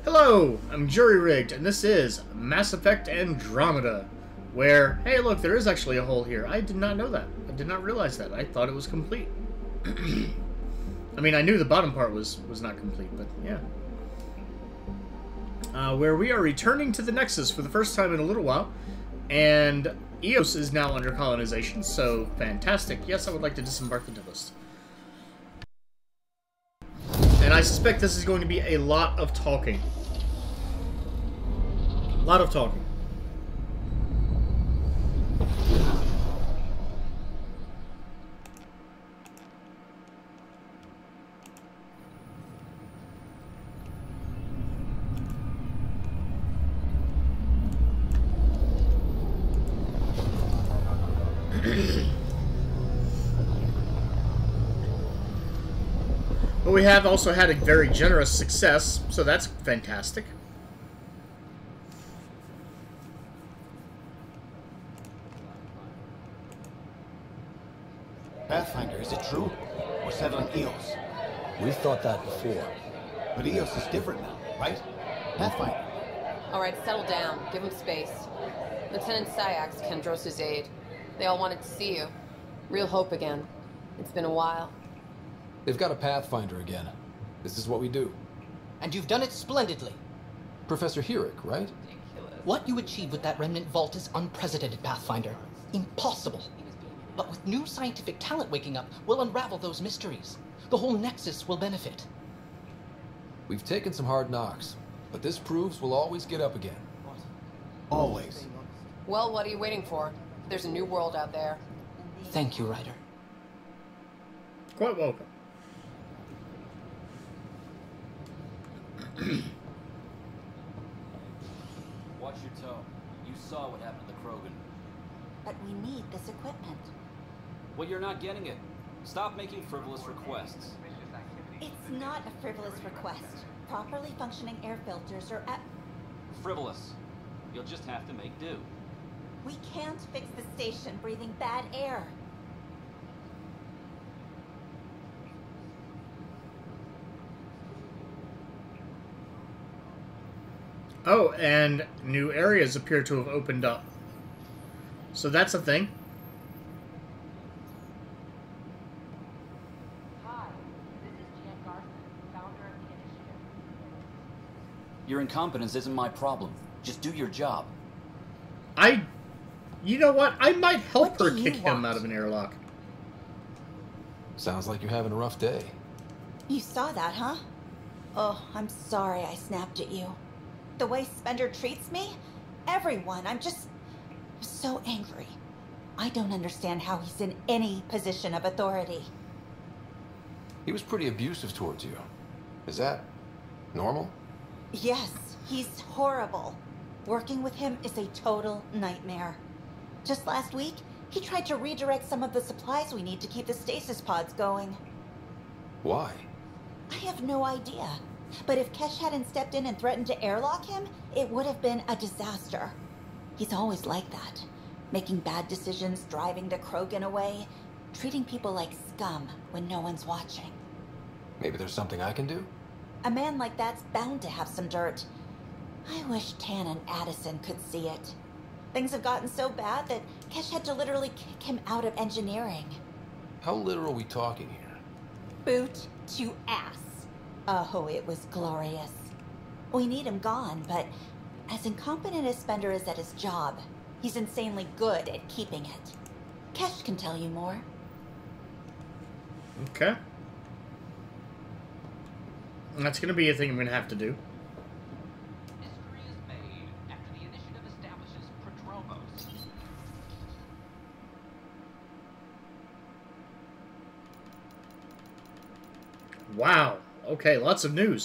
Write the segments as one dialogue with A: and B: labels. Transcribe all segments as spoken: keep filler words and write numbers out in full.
A: Hello, I'm Jury Rigged, and this is Mass Effect Andromeda, where, hey look, there is actually a hole here. I did not know that. I did not realize that. I thought it was complete. I mean, I knew the bottom part was, was not complete, but yeah. Uh, where we are returning to the Nexus for the first time in a little while, and Eos is now under colonization, so fantastic. Yes, I would like to disembark the Tempest. And I suspect this is going to be a lot of talking. A lot of talking. But we have also had a very generous success, so that's fantastic.
B: Pathfinder, is it true? We're settling Eos.
C: We've thought that before.
B: But Eos is different now, right? Pathfinder.
D: Alright, settle down. Give him space. Lieutenant Syax, Kendros' aide. They all wanted to see you. Real hope again. It's been a while.
C: They've got a Pathfinder again. This is what we do.
E: And you've done it splendidly.
C: Professor Herrick, right?
E: What you achieved with that remnant vault is unprecedented, Pathfinder. Impossible. But with new scientific talent waking up, we'll unravel those mysteries. The whole Nexus will benefit.
C: We've taken some hard knocks, but this proves we'll always get up again.
B: Always.
D: Well, what are you waiting for? There's a new world out there.
E: Thank you, Ryder.
A: Quite welcome.
F: Watch your tone. You saw what happened to the Krogan.
G: But we need this equipment.
F: Well, you're not getting it. Stop making frivolous requests.
G: It's not a frivolous request. Properly functioning air filters are at...
F: Frivolous. You'll just have to make do.
G: We can't fix the station breathing bad air.
A: Oh, and new areas appear to have opened up. So that's a thing.
H: Hi, this is Jan Garson, founder of the initiative.
F: Your incompetence isn't my problem. Just do your job.
A: I... You know what? I might help
G: What
A: her
G: do
A: kick
G: you
A: him
G: want?
A: out of an airlock.
C: Sounds like you're having a rough day.
G: You saw that, huh? Oh, I'm sorry I snapped at you. The way Spender treats me? Everyone, I'm just... so angry. I don't understand how he's in any position of authority.
C: He was pretty abusive towards you. Is that normal?
G: Yes, he's horrible. Working with him is a total nightmare. Just last week, he tried to redirect some of the supplies we need to keep the stasis pods going.
C: Why?
G: I have no idea. But if Kesh hadn't stepped in and threatened to airlock him, it would have been a disaster. He's always like that. Making bad decisions, driving the Krogan away, treating people like scum when no one's watching.
C: Maybe there's something I can do?
G: A man like that's bound to have some dirt. I wish Tan and Addison could see it. Things have gotten so bad that Kesh had to literally kick him out of engineering.
C: How literal are we talking here?
G: Boot to ass. Oh, it was glorious. We need him gone, but as incompetent as Spender is at his job, he's insanely good at keeping it. Kesh can tell you more.
A: Okay. That's going to be a thing I'm going to have to do.
H: History is made after the initiative establishes Prodromos.
A: Wow. Okay, lots of news.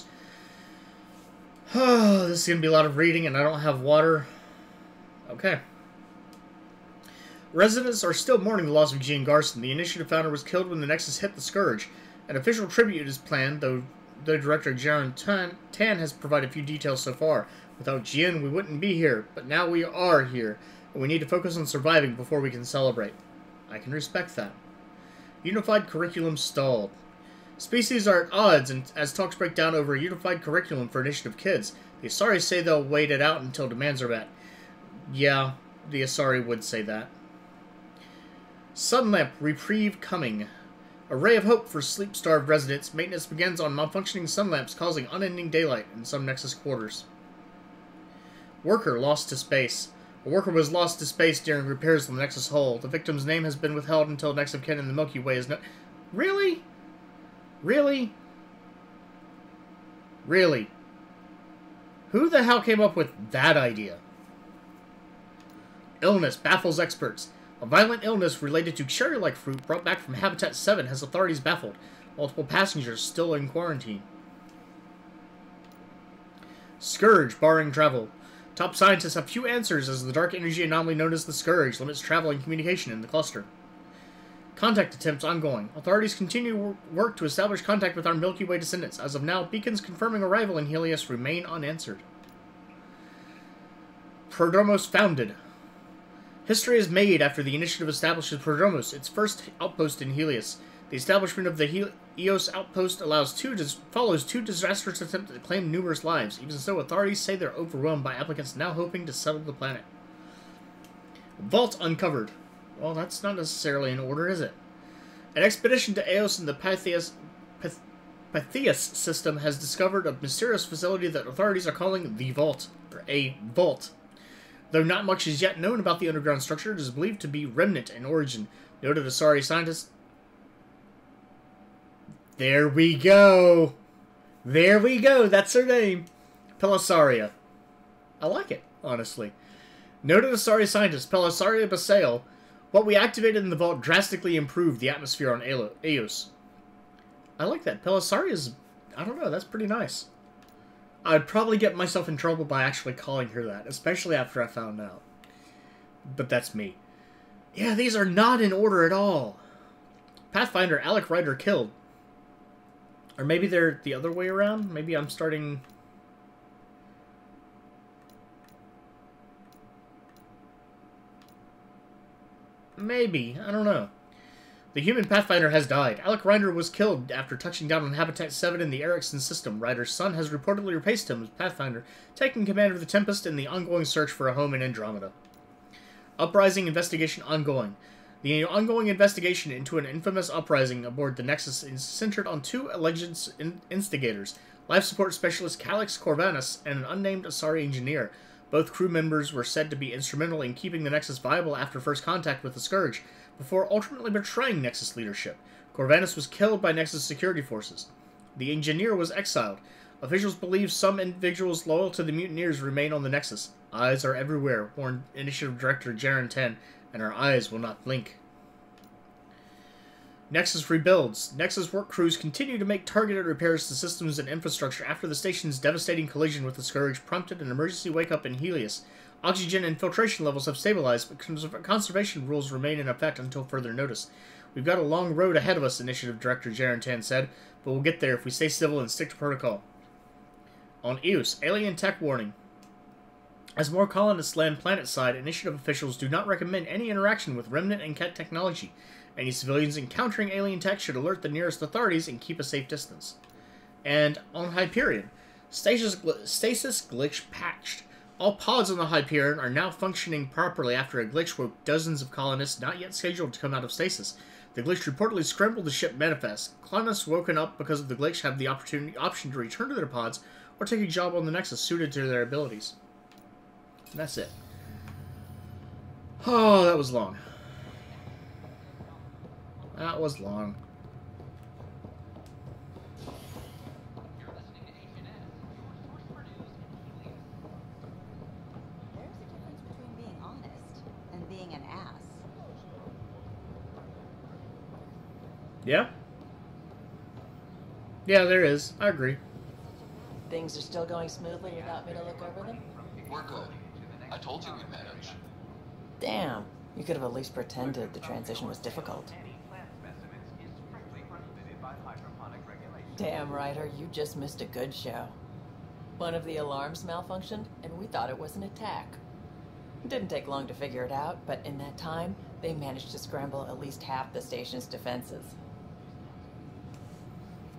A: Oh, this is going to be a lot of reading, and I don't have water. Okay. Residents are still mourning the loss of Jean Garson. The initiative founder was killed when the Nexus hit the Scourge. An official tribute is planned, though the director, Jaren Tan, Tan, has provided few details so far. Without Jean, we wouldn't be here, but now we are here, and we need to focus on surviving before we can celebrate. I can respect that. Unified curriculum stalled. Species are at odds, and as talks break down over a unified curriculum for Initiative kids, the Asari say they'll wait it out until demands are met. Yeah, the Asari would say that. Sunlamp reprieve coming. A ray of hope for sleep-starved residents. Maintenance begins on malfunctioning sunlamps causing unending daylight in some Nexus quarters. Worker lost to space. A worker was lost to space during repairs on the Nexus hull. The victim's name has been withheld until next of kin in the Milky Way is no- Really? Really? Really? Who the hell came up with that idea? Illness baffles experts. A violent illness related to cherry-like fruit brought back from Habitat seven has authorities baffled. Multiple passengers still in quarantine. Scourge barring travel. Top scientists have few answers as the dark energy anomaly known as the Scourge limits travel and communication in the cluster. Contact attempts ongoing. Authorities continue work to establish contact with our Milky Way descendants. As of now, beacons confirming arrival in Heleus remain unanswered. Prodromos founded. History is made after the Initiative establishes Prodromos, its first outpost in Heleus. The establishment of the Heleus outpost allows two follows two disastrous attempts to claim numerous lives. Even so, authorities say they're overwhelmed by applicants now hoping to settle the planet. Vault uncovered. Well, that's not necessarily in order, is it? An expedition to Eos in the Post-Eos system has discovered a mysterious facility that authorities are calling the Vault, or a Vault. Though not much is yet known about the underground structure, it is believed to be remnant in origin. Noted Asari scientists. There we go! There we go! That's her name! Pelisaria. I like it, honestly. Noted Asari scientist Pelisaria Basail. What we activated in the vault drastically improved the atmosphere on Eos. I like that. Pelisaria's... I don't know, that's pretty nice. I'd probably get myself in trouble by actually calling her that, especially after I found out. But that's me. Yeah, these are not in order at all. Pathfinder Alec Ryder killed. Or maybe they're the other way around? Maybe I'm starting... Maybe. I don't know. The human Pathfinder has died. Alec Ryder was killed after touching down on Habitat seven in the Erickson system. Ryder's son has reportedly replaced him as Pathfinder, taking command of the Tempest in the ongoing search for a home in Andromeda. Uprising investigation ongoing. The ongoing investigation into an infamous uprising aboard the Nexus is centered on two alleged in instigators, life support specialist Calix Corvanus and an unnamed Asari engineer. Both crew members were said to be instrumental in keeping the Nexus viable after first contact with the Scourge, before ultimately betraying Nexus leadership. Corvanus was killed by Nexus security forces. The engineer was exiled. Officials believe some individuals loyal to the mutineers remain on the Nexus. Eyes are everywhere, warned Initiative Director Jaren ten, and our eyes will not blink. Nexus rebuilds. Nexus work crews continue to make targeted repairs to systems and infrastructure after the station's devastating collision with the Scourge prompted an emergency wake-up in Heleus. Oxygen and filtration levels have stabilized, but cons conservation rules remain in effect until further notice. We've got a long road ahead of us, Initiative Director Jaren ten said, but we'll get there if we stay civil and stick to protocol. On Eos, alien tech warning. As more colonists land planet-side, Initiative officials do not recommend any interaction with Remnant and Ket technology. Any civilians encountering alien tech should alert the nearest authorities and keep a safe distance. And on Hyperion, stasis, gl stasis glitch patched. All pods on the Hyperion are now functioning properly after a glitch woke dozens of colonists not yet scheduled to come out of stasis. The glitch reportedly scrambled the ship manifest. Colonists woken up because of the glitch have the opportunity option to return to their pods or take a job on the Nexus suited to their abilities. And that's it. Oh, that was long. That was long.
H: You're listening to H N S, your source for news in Helios.
G: There's a difference between being honest and being an ass.
A: Yeah? Yeah, there is. I agree.
I: Things are still going smoothly without me to look over them?
C: We're good. I told you we'd manage.
I: Damn. You could have at least pretended the transition was difficult. Damn, Ryder, you just missed a good show. One of the alarms malfunctioned, and we thought it was an attack. It didn't take long to figure it out, but in that time, they managed to scramble at least half the station's defenses.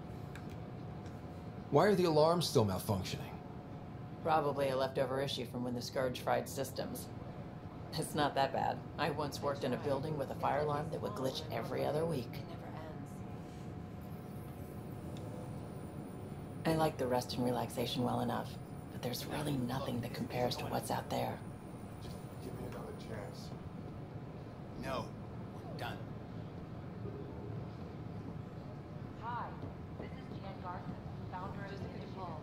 C: Why are the alarms still malfunctioning?
I: Probably a leftover issue from when the Scourge fried systems. It's not that bad. I once worked in a building with a fire alarm that would glitch every other week. I like the rest and relaxation well enough, but there's really nothing that compares to what's out there.
B: Give me another chance. No, we're done.
H: Hi, this is Jan Garson, founder of Habitable.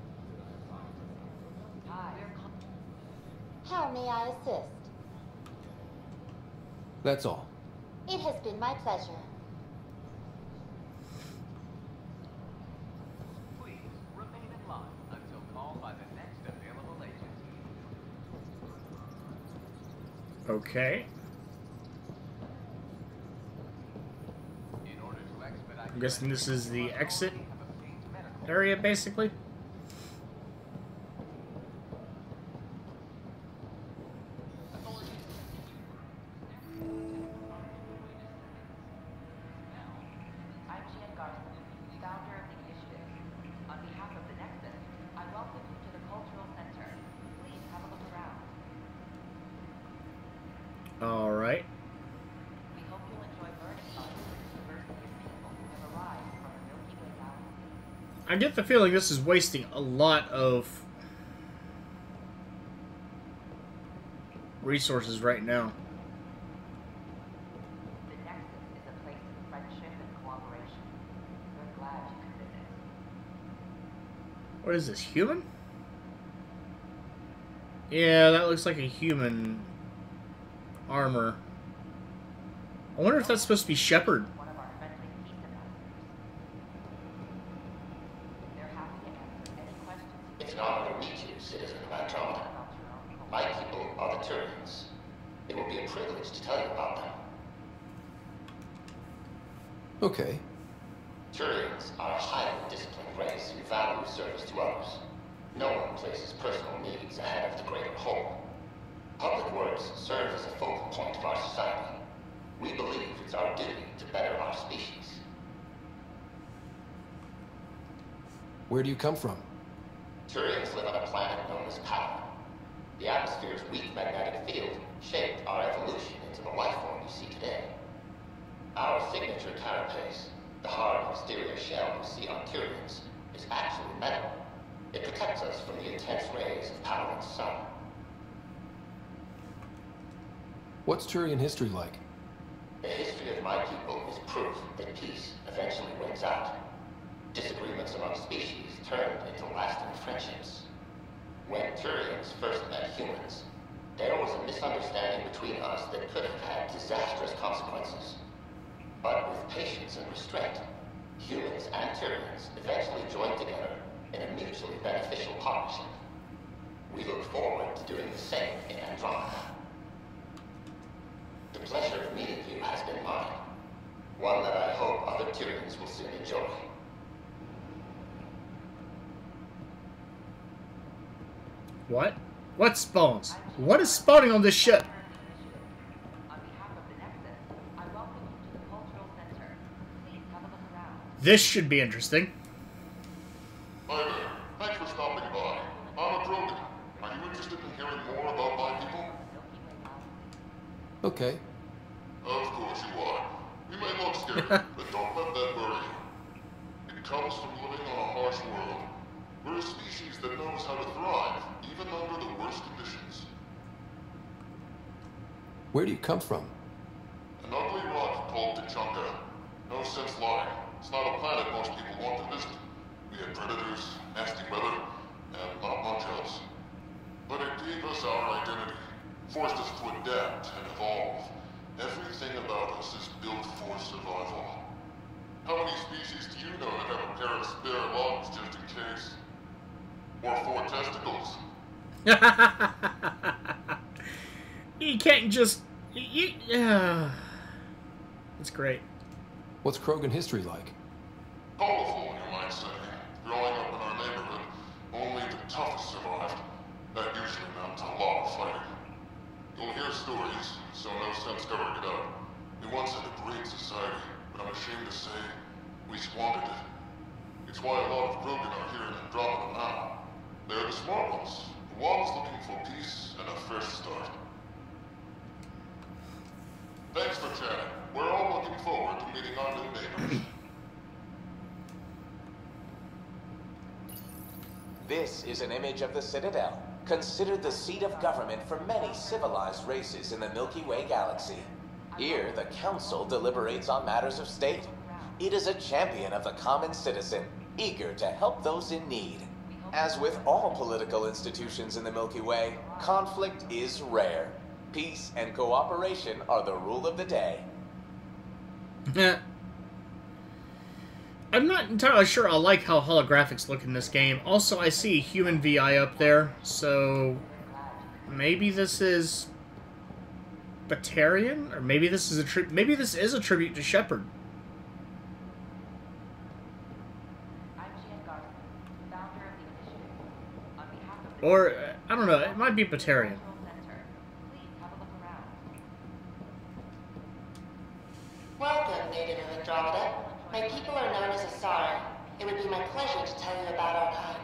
H: Hi.
J: How may I assist?
C: That's all.
J: It has been my pleasure.
H: Please remain in line until called by the next available agent.
A: Okay.
H: In order to expedite
A: I'm guessing this is the exit area, basically.
H: I'm Jan Garson, founder of the initiative. On behalf of the Nexus, I welcome you to the Cultural Center. Please have a look around.
A: All right.
H: We hope you'll enjoy learning about the diversity of people who have arrived from the Milky Way galaxy.
A: I get the feeling this is wasting a lot of resources right now.
H: The Nexus is a place of friendship and cooperation. We're glad you could visit.
A: What is this, human? Yeah, that looks like a human armor. I wonder if that's supposed to be Shepard.
H: One of our friendly peace ambassadors. They're happy to answer any questions you
K: It's an honor to meet you, citizen of Andromeda.
H: about your own culture.
K: My people are the Turians. It will be a privilege to tell you about them.
C: Okay.
K: Turians are a highly disciplined race who value service to others. No one places personal needs ahead of the greater whole. Public works serve as a focal point of our society. We believe it's our duty to better our species.
C: Where do you come from?
K: Turians live on a planet known as Power. The atmosphere's weak magnetic field shaped our evolution into the life form you see today. Our signature carapace, the hard exterior shell you see on Turians, is actually metal. It protects us from the intense rays of Power's sun.
C: What's Turian history like?
K: The history of my people is proof that peace eventually wins out. Disagreements among species turned into lasting friendships. When Turians first met humans, there was a misunderstanding between us that could have had disastrous consequences. But with patience and restraint, humans and Turians eventually joined together in a mutually beneficial partnership. We look forward to doing the same in Andromeda. The pleasure of meeting you has been mine. One that I hope other Turians will soon enjoy.
A: What? What spawns? What is spawning on this ship?
H: On behalf of the Nexus, I welcome you to the Cultural Center. Please have a look around.
A: This should be interesting.
L: Hi there. Thanks for stopping by. I'm Andromeda. Are you interested in hearing more about my people?
C: Okay.
L: Of course you are. You may look scared, but don't let that worry you. It comes from living on a harsh world. We're a species that knows how to thrive, even under the worst conditions.
C: Where do you come from?
L: An ugly rock called Tachanka. No sense lying. It's not a planet most people want to visit. We had predators, nasty weather, and not much else. But it gave us our identity, forced us to adapt and evolve. Everything about us is built for survival. How many species do you know that have a pair of spare lungs just in case? Or four testicles?
A: You can't just... You, uh, it's great.
C: What's Krogan history like?
L: Colorful, you might say. Growing up in our neighborhood, only the toughest survived. That usually meant a lot of fighting. You'll hear stories, so no sense covering it up. We once had a great society, but I'm ashamed to say, we squandered it. It's why a lot of Krogan are here smart ones. The ones looking for peace and a fresh start. Thanks for chatting. We're all looking forward to meeting our new neighbors.
M: This is an image of the Citadel, considered the seat of government for many civilized races in the Milky Way galaxy. Here, the Council deliberates on matters of state. It is a champion of the common citizen, eager to help those in need. As with all political institutions in the Milky Way, conflict is rare. Peace and cooperation are the rule of the day.
A: I'm not entirely sure I like how holographics look in this game. Also, I see a human V I up there, so maybe this is Batarian, or maybe this is a tri maybe this is a tribute to Shepard. Or uh, I don't know. It might be Batarian.
N: Welcome, native of Andromeda. My people are known as Asari. It would be my pleasure to tell you about our kind.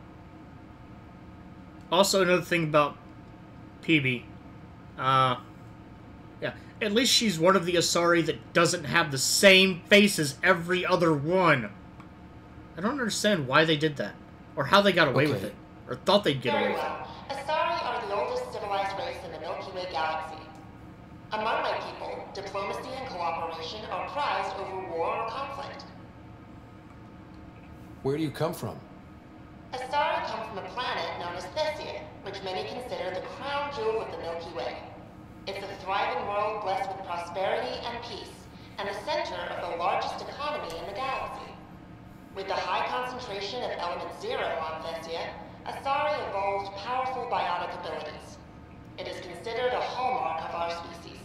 A: Also, another thing about P B. Uh, yeah, at least she's one of the Asari that doesn't have the same face as every other one. I don't understand why they did that, or how they got away
C: Okay.
A: with it, or thought they'd get
N: Very
A: away with it.
N: well. Asari are the oldest civilized race in the Milky Way galaxy. Among my people, diplomacy and cooperation are prized over war or conflict.
C: Where do you come from?
N: Asari come from a planet known as Thessia, which many consider the crown jewel of the Milky Way. It's a thriving world blessed with prosperity and peace, and the center of the largest economy in the galaxy. With the high concentration of element zero on Thessia, Asari evolved powerful biotic abilities. It is considered a hallmark of our species.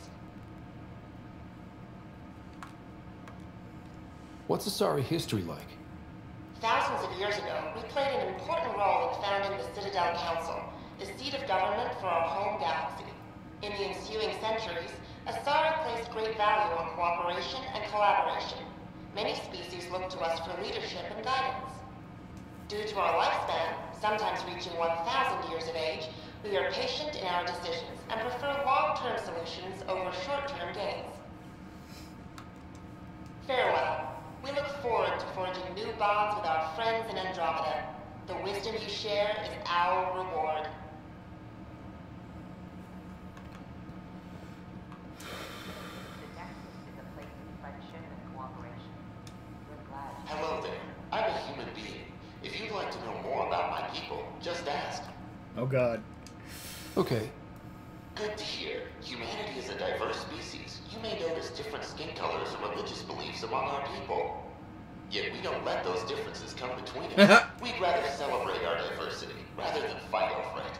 C: What's Asari history like?
N: Thousands of years ago, we played an important role in founding the Citadel Council, the seat of government for our home galaxy. In the ensuing centuries, Asari placed great value on cooperation and collaboration. Many species look to us for leadership and guidance. Due to our lifespan, sometimes reaching one thousand years of age, we are patient in our decisions and prefer long-term solutions over short-term gains. Farewell. We look forward to forging new bonds with our friends in Andromeda. The wisdom you share is our reward.
K: Hello there. I'm a human being. If you'd like to know more about my people, just ask.
A: Oh God.
C: Okay.
K: Good to hear. Humanity is a diverse species. You may notice different skin colors and religious beliefs among our people. Yet we don't let those differences come between us. We'd rather celebrate our diversity, rather than fight over it.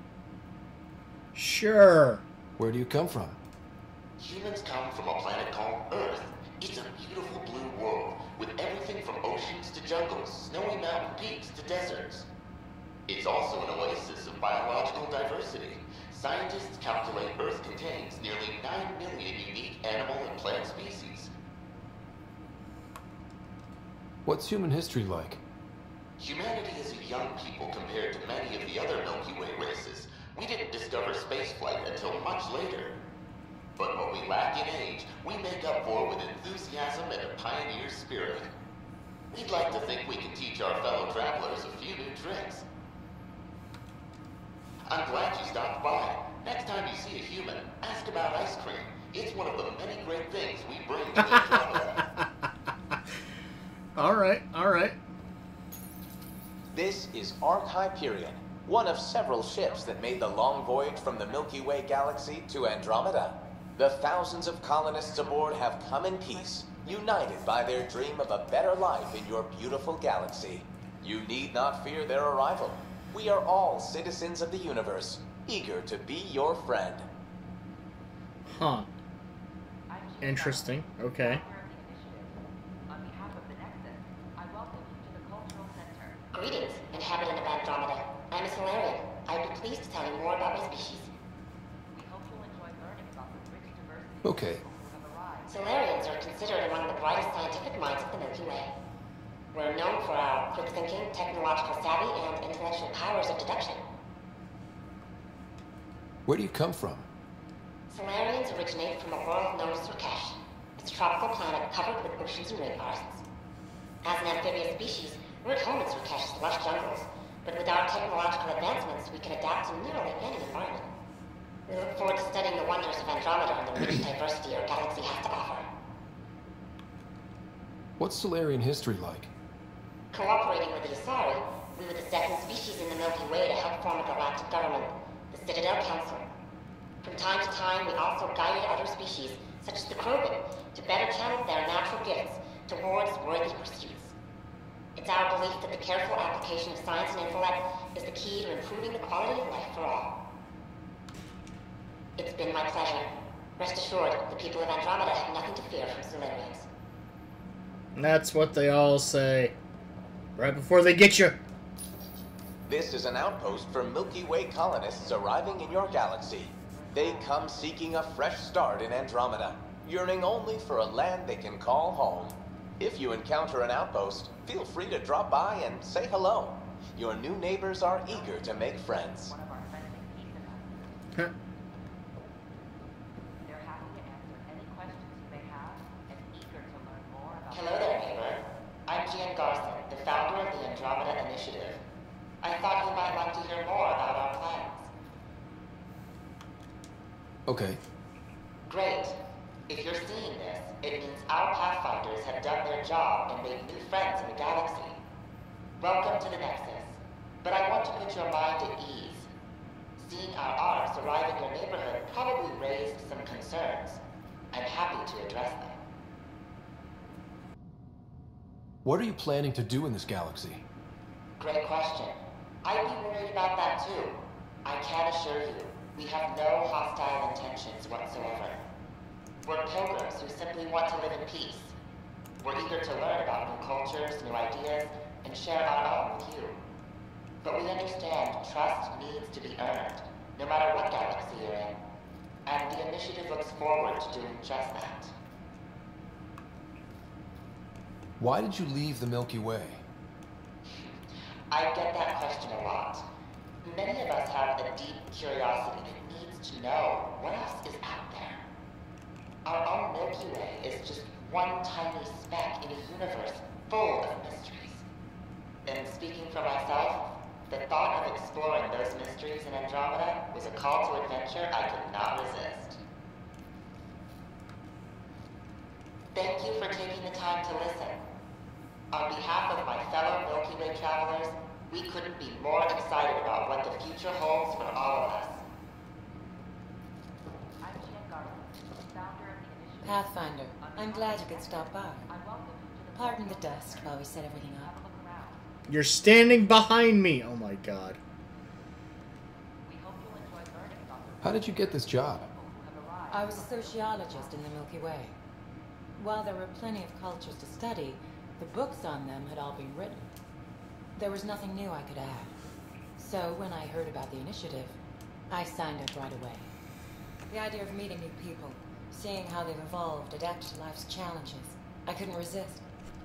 A: Sure.
C: Where do you come from?
K: Humans come from a planet called Earth. It's a beautiful blue world, with everything from oceans to jungles, snowy mountain peaks to deserts. It's also an oasis of biological diversity. Scientists calculate Earth contains nearly nine million unique animal and plant species.
C: What's human history like?
K: Humanity is a young people compared to many of the other Milky Way races. We didn't discover spaceflight until much later. But what we lack in age, we make up for with enthusiasm and a pioneer spirit. We'd like to think we can teach our fellow travelers a few new tricks. I'm glad you stopped by. Next time you see a human, ask about ice cream. It's one of the many great things we bring to Andromeda.
A: Alright, alright.
M: This is Ark Hyperion, one of several ships that made the long voyage from the Milky Way galaxy to Andromeda. The thousands of colonists aboard have come in peace, united by their dream of a better life in your beautiful galaxy. You need not fear their arrival. We are all citizens of the universe, eager to be your friend.
A: Huh. Interesting. Okay.
N: Greetings, inhabitant of Andromeda. I'm a Solarian. I'd be pleased to tell you more about my species.
C: Okay.
N: Solarians are considered among the brightest scientific minds of the Milky Way. We're known for our quick thinking, technological savvy, and intellectual powers of deduction.
C: Where do you come from?
N: Solarians originate from a world known as Rakesh. It's a tropical planet covered with oceans and rainforests. As an amphibious species, we're at home in Rakesh's lush jungles, but with our technological advancements, we can adapt to nearly any environment. We look forward to studying the wonders of Andromeda and the rich diversity our galaxy has to offer.
C: What's Solarian history like?
N: Cooperating with the Asari, we were the second species in the Milky Way to help form a galactic government, the Citadel Council. From time to time, we also guided other species, such as the Krogan, to better channel their natural gifts towards worthy pursuits. It's our belief that the careful application of science and intellect is the key to improving the quality of life for all. It's been my pleasure. Rest assured, the people of Andromeda have nothing to fear from Solarians.
A: That's what they all say. Right before they get you.
M: This is an outpost for Milky Way colonists arriving in your galaxy. They come seeking a fresh start in Andromeda, yearning only for a land they can call home. If you encounter an outpost, feel free to drop by and say hello. Your new neighbors are eager to make friends.
A: Huh.
N: Hello there, neighbor. I'm Gian Garson, the founder of the Andromeda Initiative. I thought you might like to hear more about our plans.
C: Okay.
N: Great. If you're seeing this, it means our Pathfinders have done their job and made new friends in the galaxy. Welcome to the Nexus. But I want to put your mind at ease. Seeing our arms arrive in your neighborhood probably raised some concerns. I'm happy to address them.
C: What are you planning to do in this galaxy?
N: Great question. I'd be worried about that too. I can assure you, we have no hostile intentions whatsoever. We're pilgrims who simply want to live in peace. We're eager to learn about new cultures, new ideas, and share our own with you. But we understand trust needs to be earned, no matter what galaxy you're in. And the initiative looks forward to doing just that.
C: Why did you leave the Milky Way?
N: I get that question a lot. Many of us have a deep curiosity that needs to know what else is out there. Our own Milky Way is just one tiny speck in a universe full of mysteries. And speaking for myself, the thought of exploring those mysteries in Andromeda was a call to adventure I could not resist. Thank you for taking the time to listen. On behalf of my fellow Milky Way travelers, we couldn't be more excited about what the future holds for all of us.
O: Pathfinder, I'm glad you could stop by. Pardon the dust while we set everything up.
A: You're standing behind me! Oh my god.
C: How did you get this job?
O: I was a sociologist in the Milky Way. While there were plenty of cultures to study, the books on them had all been written. There was nothing new I could add. So when I heard about the initiative, I signed up right away. The idea of meeting new people, seeing how they've evolved, adapted to life's challenges, I couldn't resist.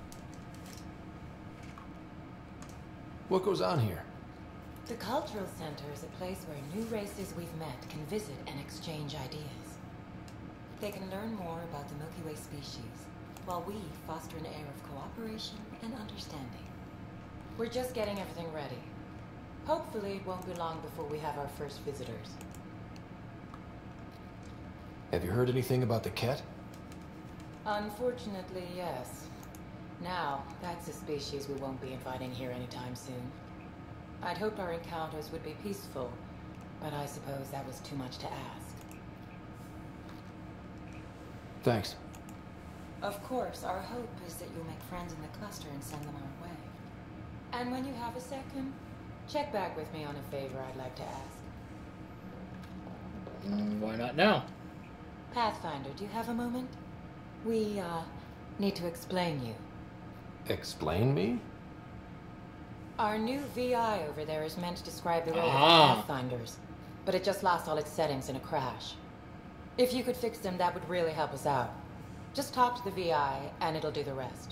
C: What goes on here?
O: The Cultural Center is a place where new races we've met can visit and exchange ideas. They can learn more about the Milky Way species, while we foster an air of cooperation and understanding. We're just getting everything ready. Hopefully it won't be long before we have our first visitors.
C: Have you heard anything about the Ket?
O: Unfortunately, yes. Now, that's a species we won't be inviting here anytime soon. I'd hoped our encounters would be peaceful, but I suppose that was too much to ask.
C: Thanks.
O: Of course, our hope is that you'll make friends in the cluster and send them our way. And when you have a second, check back with me on a favor I'd like to ask.
A: Mm, why not now?
O: Pathfinder, do you have a moment? We, uh, need to explain you.
C: Explain me?
O: Our new V I over there is meant to describe the role
A: Ah.
O: of Pathfinders, but it just lost all its settings in a crash. If you could fix them, that would really help us out. Just talk to the V I, and it'll do the rest.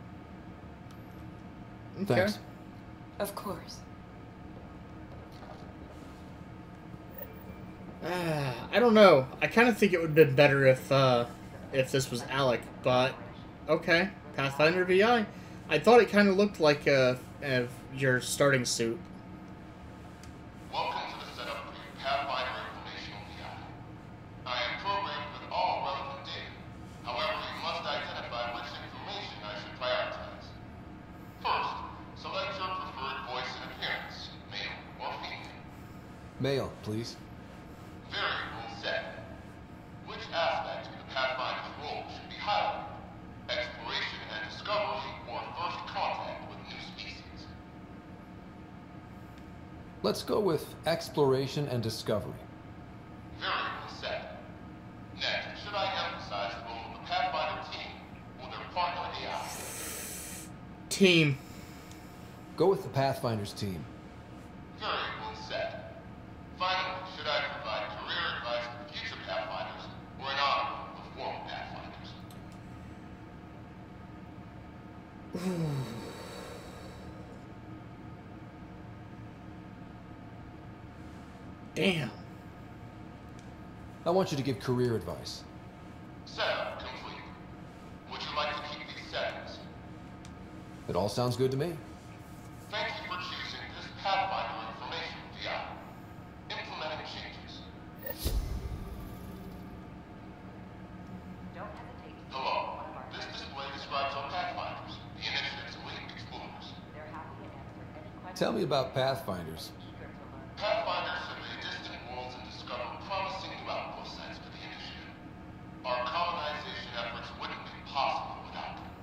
A: Okay.
C: Thanks.
O: Of course.
A: Uh, I don't know. I kind of think it would have been better if uh, if this was Alec, but okay. Pathfinder V I. I thought it kind of looked like uh, uh, your starting suit.
L: Welcome to the setup for your Pathfinder informational V I. I am programmed with all relevant data. However, you must identify which information I should prioritize. First, select your preferred voice and appearance, male or female.
C: Male, please.
L: Variable set. Which aspect of the Pathfinder's role should be highlighted? Exploration and discovery, or first contact with new species?
C: Let's go with exploration and discovery.
L: Variable set. Next, should I emphasize the role of the Pathfinder team or their partner A I?
A: Team.
C: Go with the Pathfinder's team.
L: Variable set. Finally, should I provide career advice for future Pathfinders or an honor for former Pathfinders?
A: Damn.
C: I want you to give career advice.
L: Setup complete. Would you like to keep these settings?
C: It all sounds good to me.
L: Thank you for choosing this Pathfinder information V I. Implementing changes. Hello. This display describes our Pathfinders, the Initiative's elite explorers.
C: Tell me about Pathfinders.
L: Pathfinders survey distant worlds and discover promising new outpost sites for the Initiative. Our colonization efforts wouldn't be possible without them.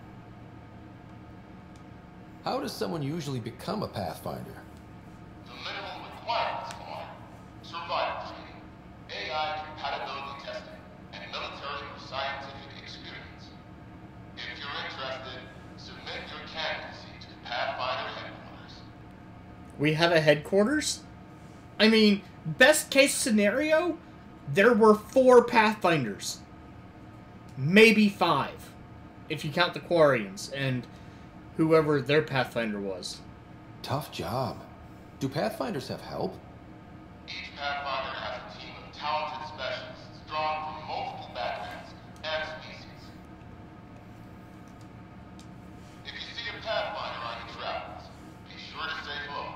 C: How does someone usually become a Pathfinder?
L: The minimum requirements are survival training, A I compatibility testing, and military or scientific experience. If you're interested, submit your candidacy to the Pathfinder headquarters.
A: We have a headquarters? I mean, best case scenario, there were four Pathfinders. Maybe five. If you count the Quarians and whoever their Pathfinder was.
C: Tough job. Do Pathfinders have help?
L: Each Pathfinder has a team of talented specialists drawn from multiple backgrounds and species. If you see a Pathfinder on your travels, be sure to say hello.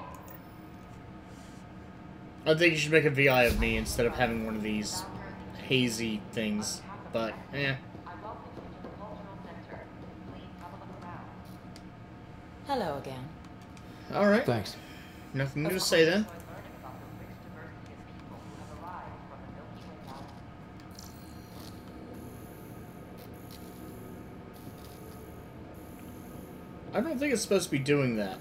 A: I think you should make a V I of me instead of having one of these hazy things. But, eh.
O: Hello again.
A: Alright.
C: Thanks.
A: Nothing new to say then. I don't think it's supposed to be doing that.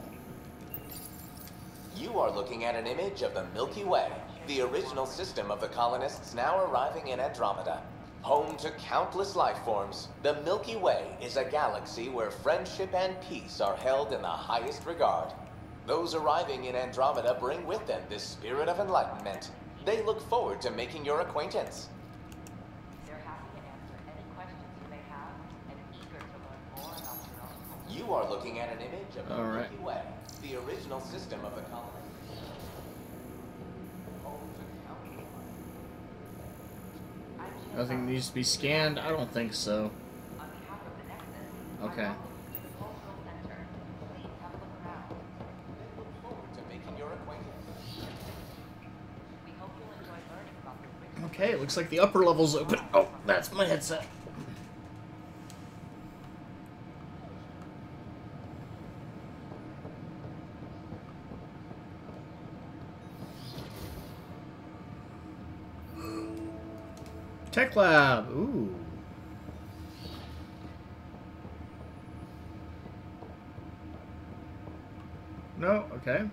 M: You are looking at an image of the Milky Way, the original system of the colonists now arriving in Andromeda. Home to countless life forms, the Milky Way is a galaxy where friendship and peace are held in the highest regard. Those arriving in Andromeda bring with them this spirit of enlightenment. They look forward to making your acquaintance.
H: They're happy to answer any questions you may have and eager to learn more about your own home.
M: You are looking at an image of the
A: All right.
M: Milky Way, the original system of the colonists.
A: Nothing needs to be scanned? I don't think so. Okay. Okay, it looks like the upper level's open. Oh, that's my headset. Tech Lab. Ooh. No, okay.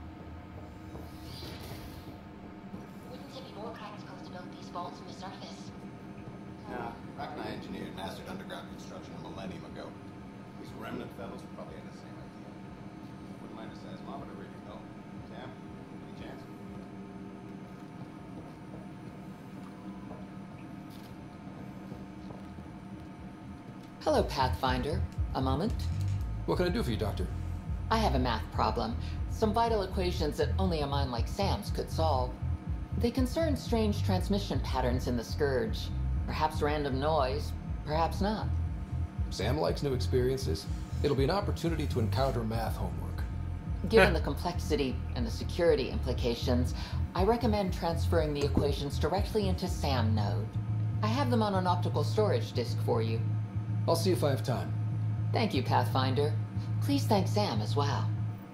J: Wouldn't it be more practical to build these vaults from the surface?
B: Nah, Rack and I engineered mastered underground construction a millennium ago. These remnant fellows probably had the same idea. Wouldn't mind a seismometer reading, though. Sam, any chance?
E: Hello, Pathfinder. A moment?
C: What can I do for you, Doctor?
E: I have a math problem. Some vital equations that only a mind like Sam's could solve.
P: They concern strange transmission patterns in the Scourge. Perhaps random noise, perhaps not.
C: Sam likes new experiences. It'll be an opportunity to encounter math homework.
P: Given the complexity and the security implications, I recommend transferring the equations directly into SAM node. I have them on an optical storage disk for you.
C: I'll see if I have time.
P: Thank you, Pathfinder. Please thank Sam as well.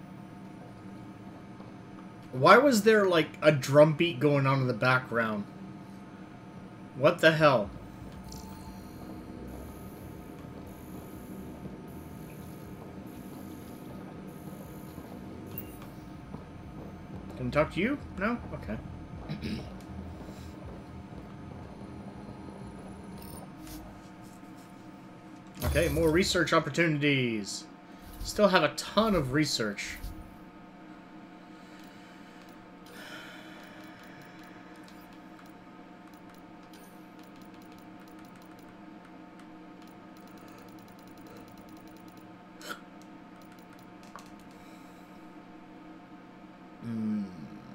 A: Why was there, like, a drum beat going on in the background? What the hell? Can I talk to you? No? Okay. Okay, more research opportunities. Still have a ton of research. Hmm.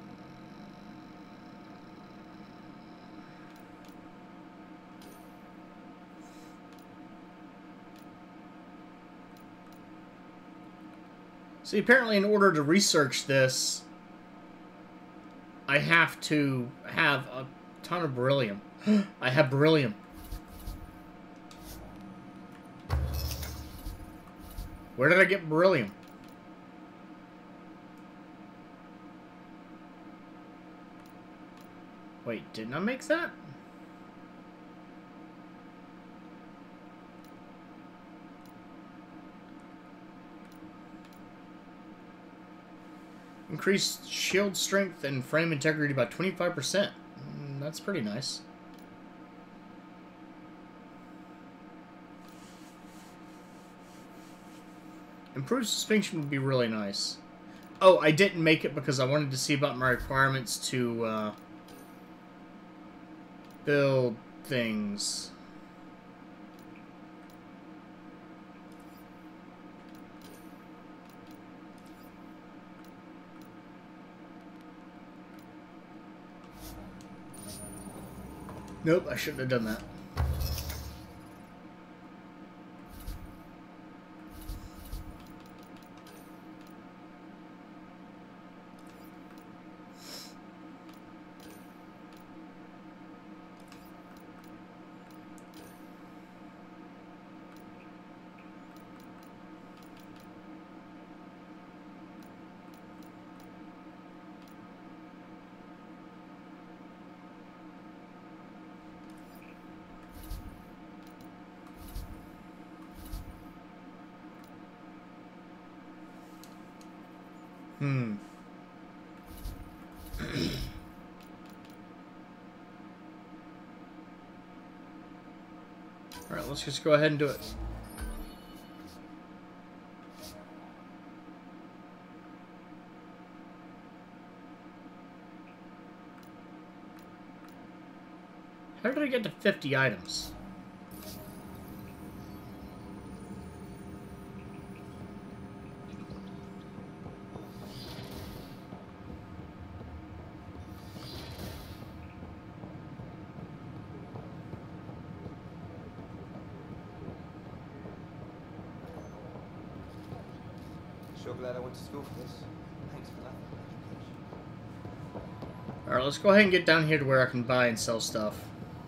A: See, apparently in order to research this, I have to have a ton of beryllium. I have beryllium. Where did I get beryllium? Wait, didn't I make that? Increased shield strength and frame integrity by twenty-five percent. Mm, that's pretty nice. Improved suspension would be really nice. Oh, I didn't make it because I wanted to see about my requirements to uh, build things. Nope, I shouldn't have done that. Hmm. Alright, let's just go ahead and do it. How did I get to fifty items?
Q: Sure glad I went to school for this. Thanks for that.
A: Alright, let's go ahead and get down here to where I can buy and sell stuff.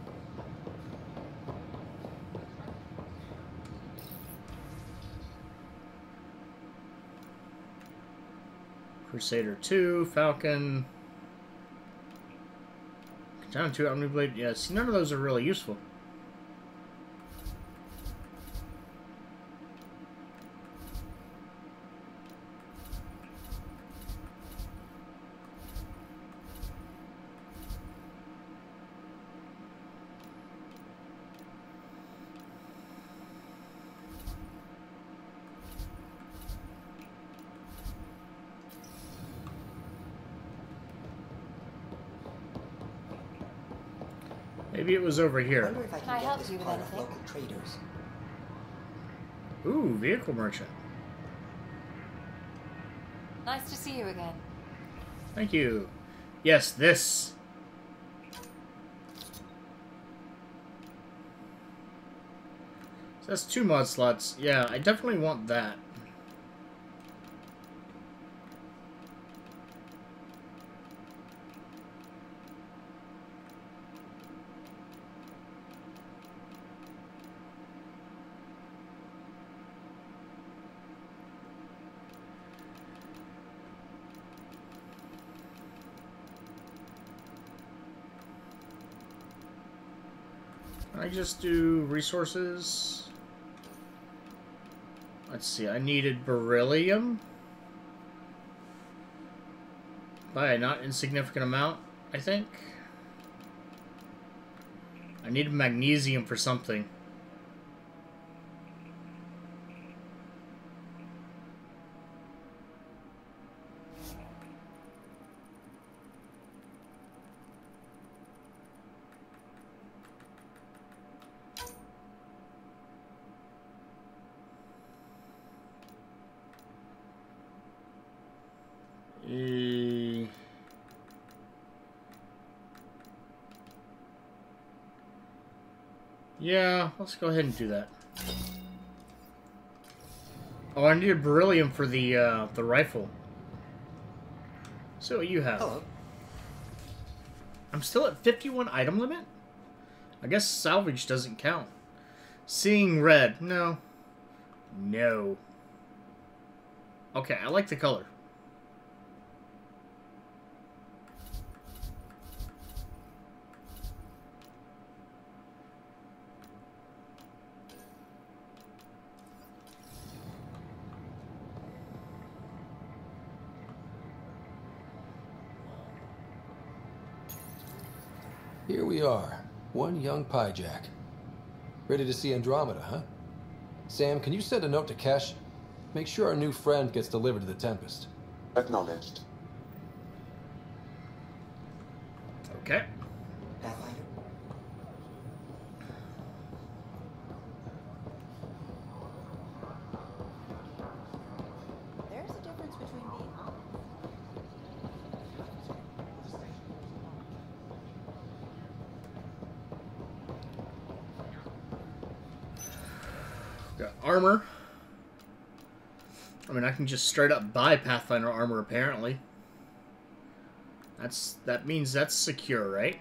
A: Crusader two, Falcon. Katana two, Omniblade. Yeah, see, none of those are really useful. Maybe it was over here.
J: Can I help you with anything?
Q: Traders.
A: Ooh, vehicle merchant.
J: Nice to see you again.
A: Thank you. Yes, this That's two mod slots. Yeah, I definitely want that. I just do resources. Let's see, I needed beryllium by a not insignificant amount, I think. I needed magnesium for something. E yeah, let's go ahead and do that. Oh, I needed beryllium for the uh, the rifle. So what you have?
R: Hello.
A: I'm still at fifty-one item limit? I guess salvage doesn't count. Seeing red. No. No. Okay, I like the color.
C: Here we are, one young pyjack. Ready to see Andromeda, huh? Sam, can you send a note to Kesh? Make sure our new friend gets delivered to the Tempest.
R: Acknowledged.
A: Okay.
R: Pathfinder.
G: There's a difference between being honest.
A: Got armor. I mean, I can just straight up buy Pathfinder armor, apparently. That's that means that's secure, right?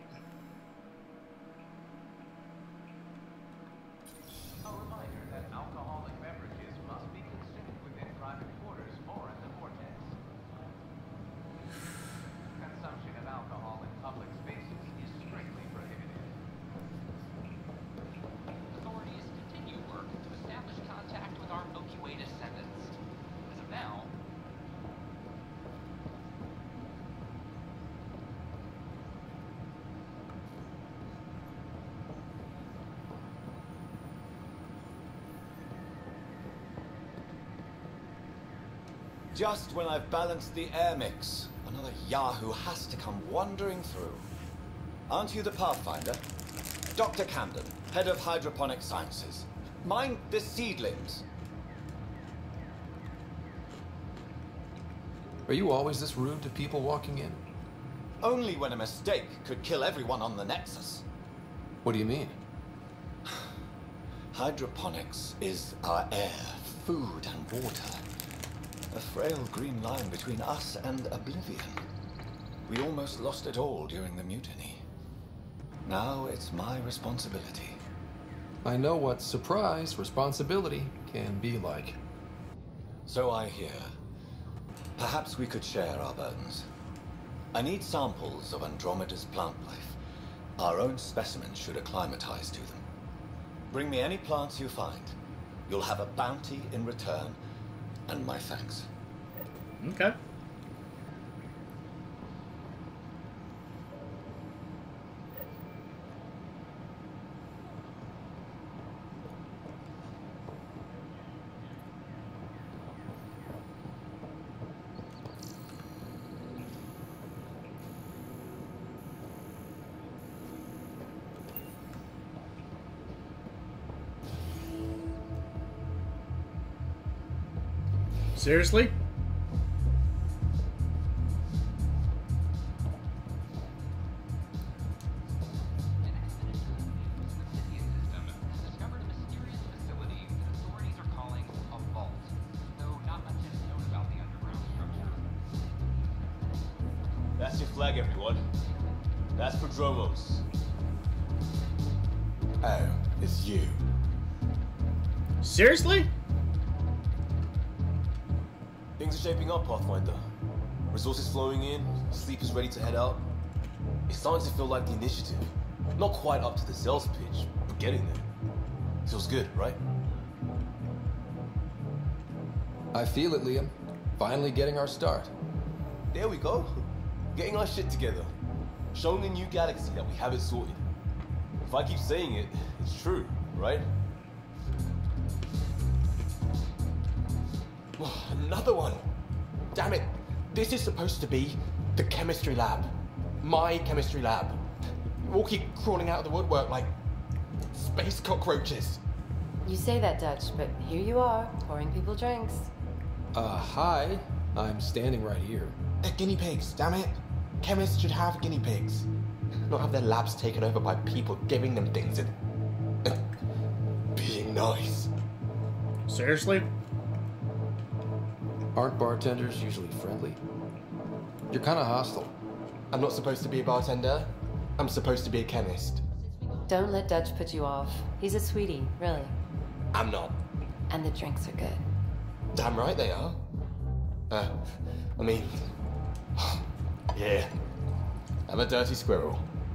M: A reminder that alcoholic beverages must be consumed within private quarters or in the vortex. Consumption of alcohol in public spaces is strictly prohibited.
E: Authorities continue work to establish contact with our Milky Way descendants. As of now,
S: just when I've balanced the air mix, another Yahoo has to come wandering through. Aren't you the Pathfinder? Doctor Camden, head of hydroponic sciences. Mind the seedlings.
C: Are you always this rude to people walking in?
S: Only when a mistake could kill everyone on the Nexus.
C: What do you mean?
S: Hydroponics is our air, food, and water. A frail green line between us and oblivion. We almost lost it all during the mutiny. Now it's my responsibility.
C: I know what surprise responsibility can be like.
S: So I hear. Perhaps we could share our burdens. I need samples of Andromeda's plant life. Our own specimens should acclimatize to them. Bring me any plants you find. You'll have a bounty in return, and my thanks.
A: Okay. Seriously?
E: discovered a mysterious facility
T: That's your flag, everyone. That's for Dromos.
S: Oh, it's you.
A: Seriously?
T: Things are shaping up, Pathfinder. Resources flowing in, Sleep is ready to head out. It's starting to feel like the initiative. Not quite up to the sales pitch, but getting there. Feels good, right?
C: I feel it, Liam. Finally getting our start.
T: There we go. Getting our shit together. Showing the new galaxy that we have it sorted. If I keep saying it, it's true, right?
U: Another one. Damn it. This is supposed to be the chemistry lab. My chemistry lab. You all keep crawling out of the woodwork like space cockroaches.
D: You say that, Dutch, but here you are, pouring people drinks.
C: Uh, hi. I'm standing right here.
U: They're guinea pigs, damn it. Chemists should have guinea pigs. Not have their labs taken over by people giving them things and, and being nice.
A: Seriously?
C: Aren't bartenders usually friendly? You're kind of hostile.
U: I'm not supposed to be a bartender. I'm supposed to be a chemist.
D: Don't let Dutch put you off. He's a sweetie, really.
U: I'm not.
D: And the drinks are good.
U: Damn right they are. Uh, I mean... yeah. I'm a dirty squirrel.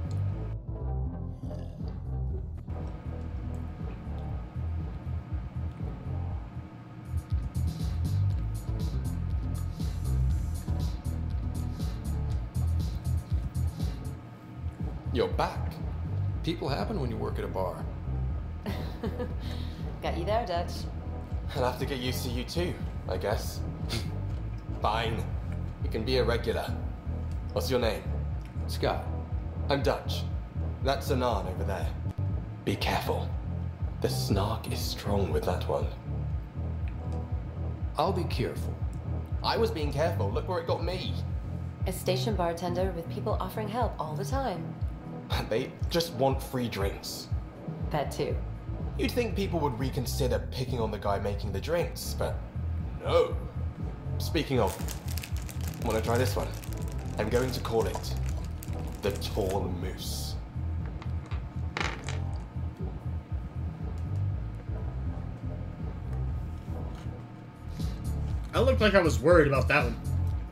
U: You're back.
C: People happen when you work at a bar.
D: Got you there, Dutch.
U: I'll have to get used to you too, I guess. Fine. You can be a regular. What's your name?
C: Scott.
U: I'm Dutch. That's Anan over there. Be careful. The snark is strong with that one.
C: I'll be careful.
U: I was being careful. Look where it got me.
D: A station bartender with people offering help all the time.
U: They just want free drinks.
D: That too.
U: You'd think people would reconsider picking on the guy making the drinks, but no. Speaking of, wanna try this one? I'm going to call it the Tall Moose.
A: I looked like I was worried about that one.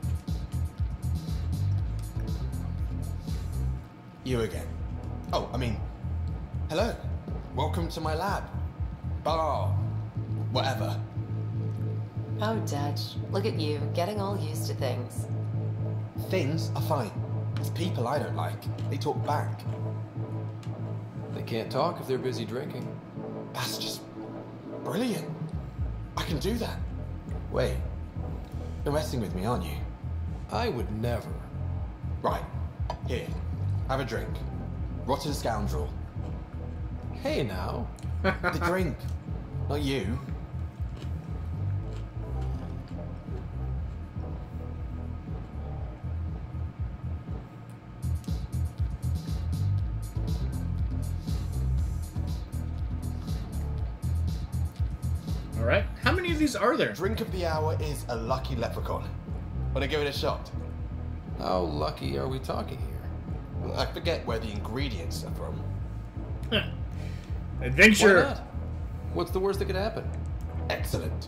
U: You again. Oh, I mean, hello. Welcome to my lab. Bar. Whatever.
D: Oh, Dutch. Look at you, getting all used to things.
U: Things are fine. It's people I don't like. They talk back.
C: They can't talk if they're busy drinking.
U: That's just brilliant. I can do that. Wait. You're messing with me, aren't you?
C: I would never.
U: Right. Here. Have a drink. Rotten scoundrel.
C: Hey now.
U: The drink. Not you.
A: Alright. How many of these are there?
U: Drink of the hour is a lucky leprechaun. Wanna give it a shot?
C: How lucky are we talking here?
U: I forget where the ingredients are from.
A: Huh. Adventure!
C: Why not? What's the worst that could happen?
U: Excellent.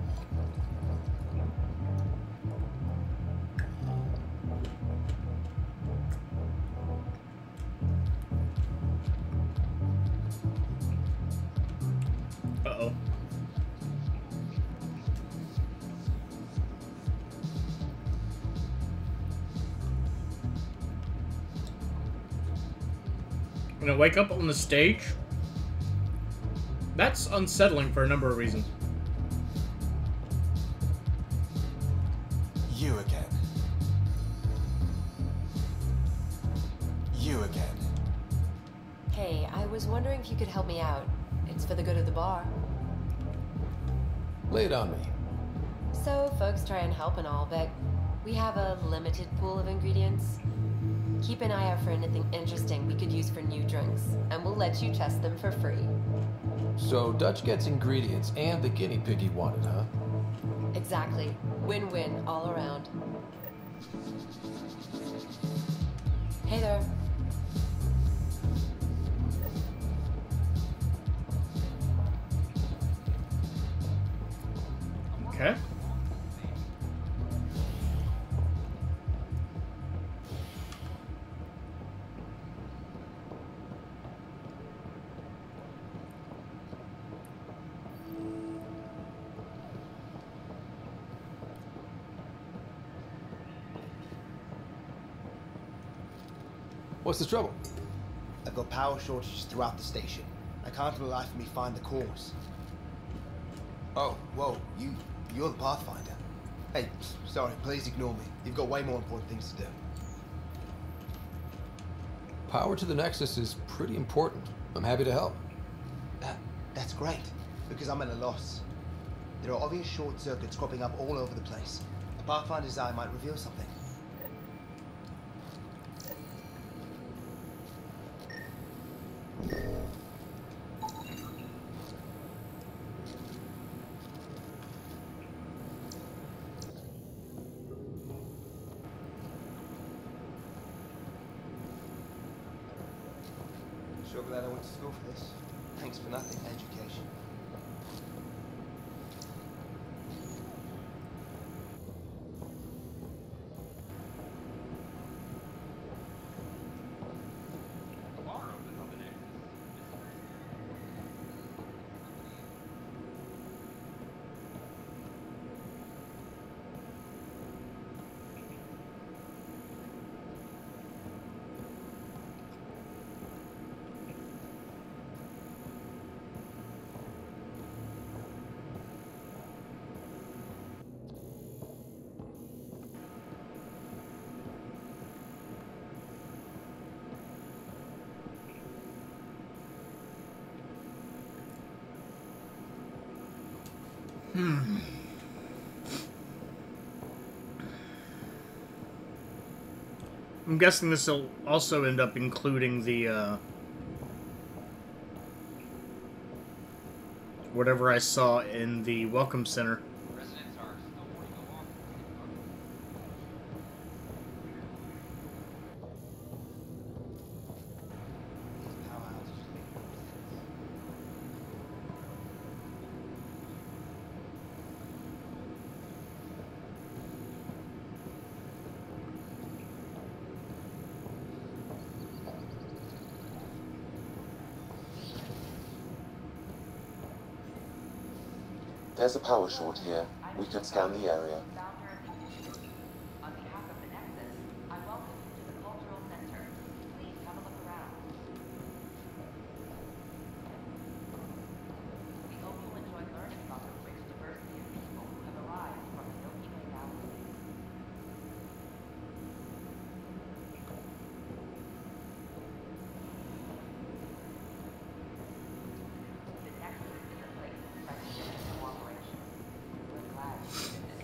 A: Uh-oh. Gonna wake up on the stage? That's unsettling for a number of reasons.
U: You again. You again.
D: Hey, I was wondering if you could help me out. It's for the good of the bar.
C: Lay it on me.
D: So, folks try and help and all, but we have a limited pool of ingredients. Keep an eye out for anything interesting we could use for new drinks, and we'll let you test them for free.
C: So Dutch gets ingredients and the guinea pig he wanted, huh?
D: Exactly. Win-win all around.
O: Hey there.
A: Okay.
C: What's the trouble?
Q: I've got power shortages throughout the station. I can't for the life of me find the cause. Oh, whoa, you, you're the Pathfinder. Hey, sorry, please ignore me. You've got way more important things to do.
C: Power to the Nexus is pretty important. I'm happy to help.
Q: That, that's great, because I'm at a loss. There are obvious short circuits cropping up all over the place. A Pathfinder's eye might reveal something. Sure glad I went to school for this. Thanks for nothing, education.
A: Hmm. I'm guessing this will also end up including the, uh, whatever I saw in the Welcome Center.
R: There's a power short here. We can scan the area.
H: On behalf of the Nexus, I welcome you to the Cultural Center. Please have a look around. We hope you'll enjoy learning about the rich diversity of people who have arrived from the Milky Way galaxy. The Nexus is a place of friendship and cooperation. We're glad you did this.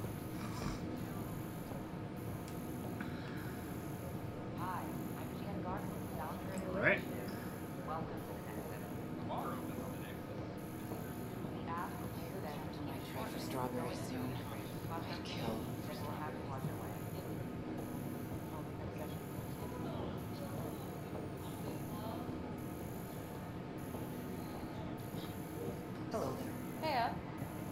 H: Hi, I'm Jan Garson, founder of the
A: Alright.
H: initiative. Welcome to the Nexus. Tomorrow is on the Nexus. We ask you that
P: I might try for strawberries soon. I'd kill for
H: we'll have you on your way.
G: Hello there.
O: Hey, up.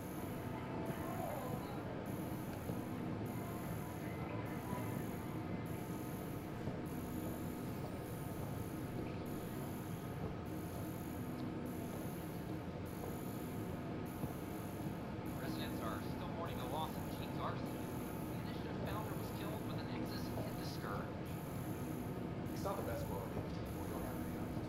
F: Residents are still mourning the loss of Gene Garson. The initiative founder was killed when the Nexus hit the scourge.
U: It's not the best quality. We don't have any others.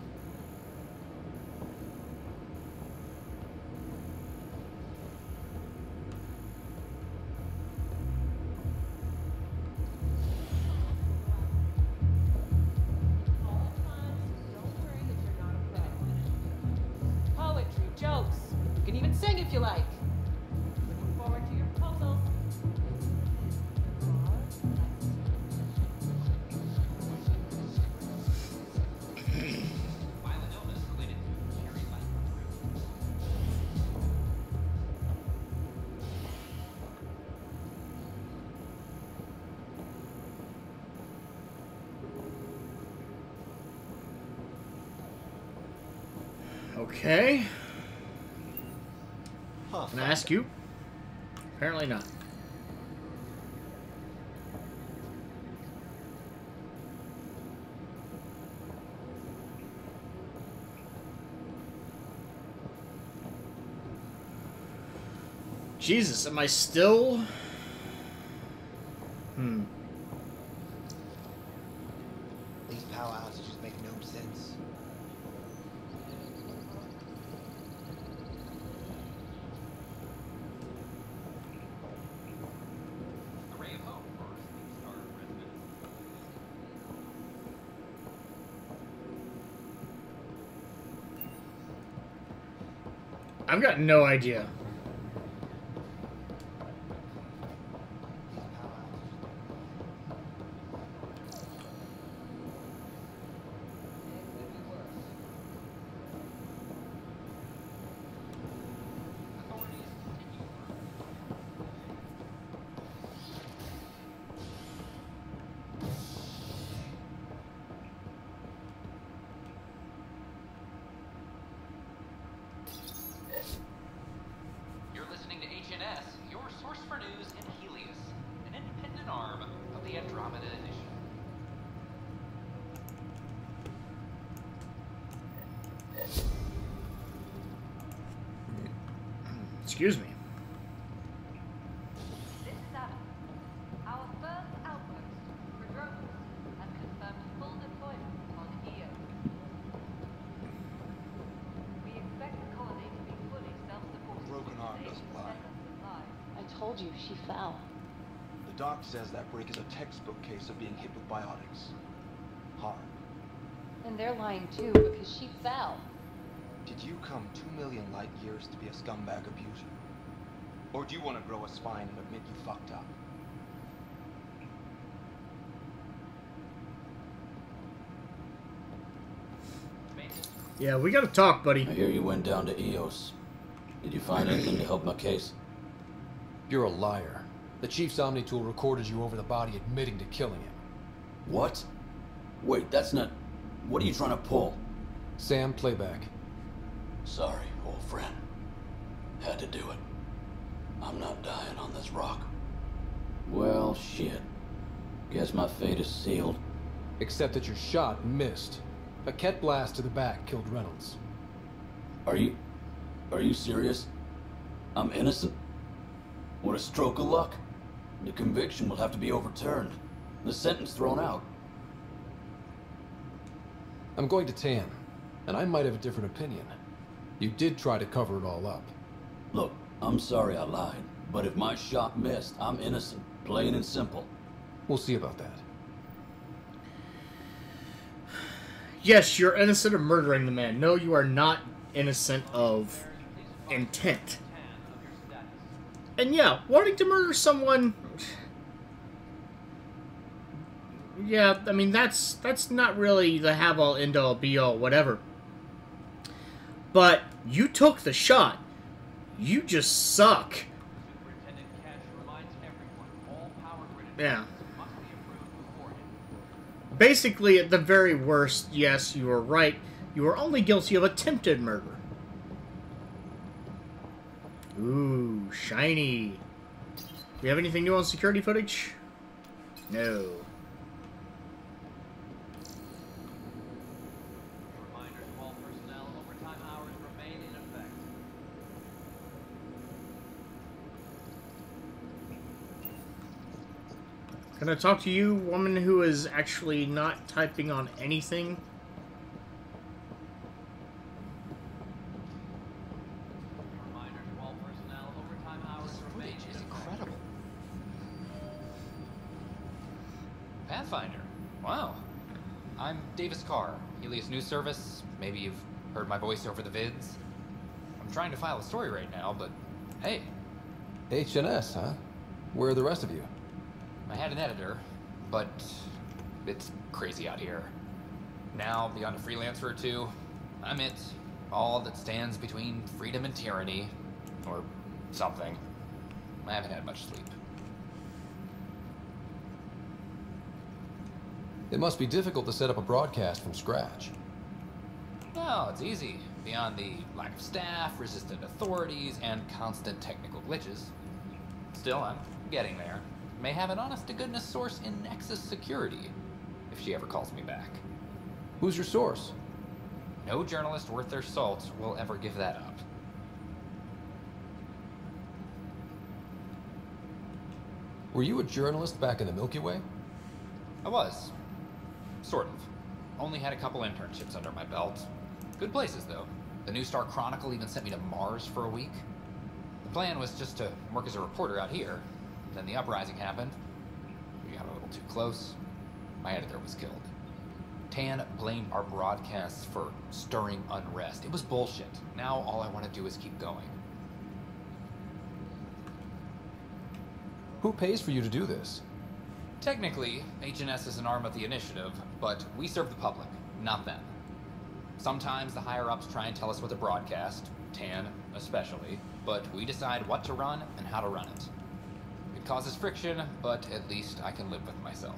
O: Poetry, jokes. You can even sing if you like. Looking forward to your proposals.
F: Violent illness related to cherry light.
A: Okay. Can I ask you? Apparently not. Jesus, am I still... Hmm.
Q: These power outages make no sense.
F: A ray of hope for our Sleep Star residents.
A: I've got no idea.
F: You're listening to H N S, your source for news in Heleus, an independent arm of the Andromeda Initiative.
A: Excuse me.
H: This is Adam. Our first outpost, Andromeda, has confirmed full deployment on Eos. We expect the colony to be fully self-supporting.
Q: Broken arm doesn't lie.
J: I told you she fell.
Q: The doc says that break is a textbook case of being hit with biotics. Hard.
J: And they're lying too, because she fell.
Q: Did you come two million light years to be a scumbag abuser? Or do you want to grow a spine and admit you fucked up?
A: Yeah, we gotta talk, buddy.
I: I hear you went down to Eos. Did you find anything to help my case?
C: You're a liar. The Chief's Omni-Tool recorded you over the body admitting to killing him.
I: What? Wait, that's not... What are you trying to pull?
C: Sam, playback.
I: Sorry, old friend. Had to do it. I'm not dying on this rock. Well, shit. Guess my fate is sealed.
C: Except that your shot missed. A Ket blast to the back killed Reynolds.
I: Are you... Are you serious? I'm innocent? What a stroke of luck. The conviction will have to be overturned. The sentence thrown out.
C: I'm going to Tan, and I might have a different opinion. You did try to cover it all up.
I: Look, I'm sorry I lied, but if my shot missed, I'm innocent. Plain and simple.
C: We'll see about that.
A: Yes, you're innocent of murdering the man. No, you are not innocent of intent. And yeah, wanting to murder someone... Yeah, I mean, that's that's not really the have-all, end-all, be-all, whatever. But you took the shot. You just suck. Yeah. Basically, at the very worst, yes, you are right. You are only guilty of attempted murder. Ooh, shiny. Do we have anything new on security footage? No.
F: Reminder to all personnel, overtime hours remain in effect.
A: Can I talk to you, woman who is actually not typing on anything?
F: Reminder to all personnel, overtime hours remain in effect.
E: Incredible.
V: Pathfinder. Wow. I'm Davis Carr, Heleus News Service. Maybe you've heard my voice over the vids. I'm trying to file a story right now, but hey.
C: H N S, huh? Where are the rest of you?
V: I had an editor, but it's crazy out here. Now, beyond a freelancer or two, I'm it. All that stands between freedom and tyranny. Or something. I haven't had much sleep.
C: It must be difficult to set up a broadcast from scratch.
V: No, it's easy. Beyond the lack of staff, resistant authorities, and constant technical glitches. Still, I'm getting there. May have an honest-to-goodness source in Nexus security, if she ever calls me back.
C: Who's your source?
V: No journalist worth their salt will ever give that up.
C: Were you a journalist back in the Milky Way?
V: I was. Sort of. Only had a couple internships under my belt. Good places, though. The New Star Chronicle even sent me to Mars for a week. The plan was just to work as a reporter out here. Then the uprising happened. We got a little too close. My editor was killed. Tan blamed our broadcasts for stirring unrest. It was bullshit. Now all I want to do is keep going.
C: Who pays for you to do this?
V: Technically, H N S is an arm of the initiative, but we serve the public, not them. Sometimes the higher-ups try and tell us what to broadcast, Tan especially, but we decide what to run and how to run it. It causes friction, but at least I can live with myself.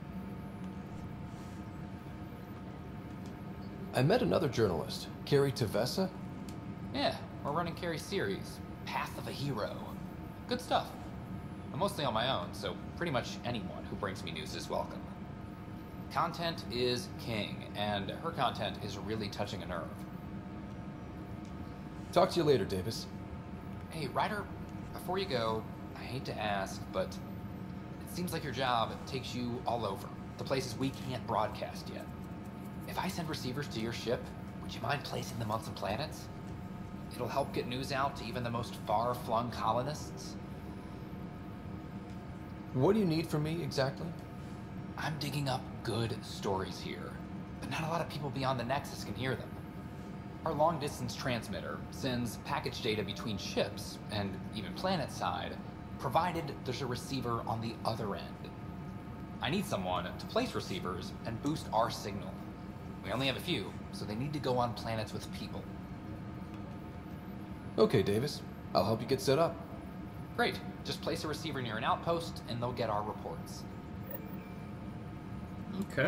C: I met another journalist, Carrie Tavessa.
V: Yeah, we're running Carrie's series, Path of a Hero. Good stuff. I'm mostly on my own, so pretty much anyone who brings me news is welcome. Content is king, and her content is really touching a nerve.
C: Talk to you later, Davis.
V: Hey, Ryder, before you go, I hate to ask, but it seems like your job takes you all over, the places we can't broadcast yet. If I send receivers to your ship, would you mind placing them on some planets? It'll help get news out to even the most far-flung colonists.
C: What do you need from me, exactly?
V: I'm digging up good stories here, but not a lot of people beyond the Nexus can hear them. Our long-distance transmitter sends package data between ships, and even planet-side, provided there's a receiver on the other end. I need someone to place receivers and boost our signal. We only have a few, so they need to go on planets with people.
C: Okay, Davis. I'll help you get set up.
V: Great. Just place a receiver near an outpost, and they'll get our reports.
A: Okay.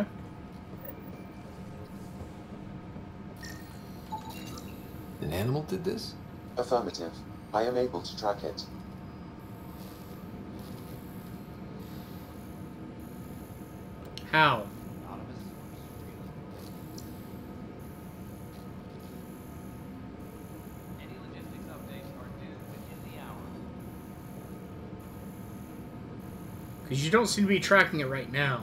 C: An animal did this?
R: Affirmative. I am able to track it.
A: How? Because you don't seem to be tracking it right now.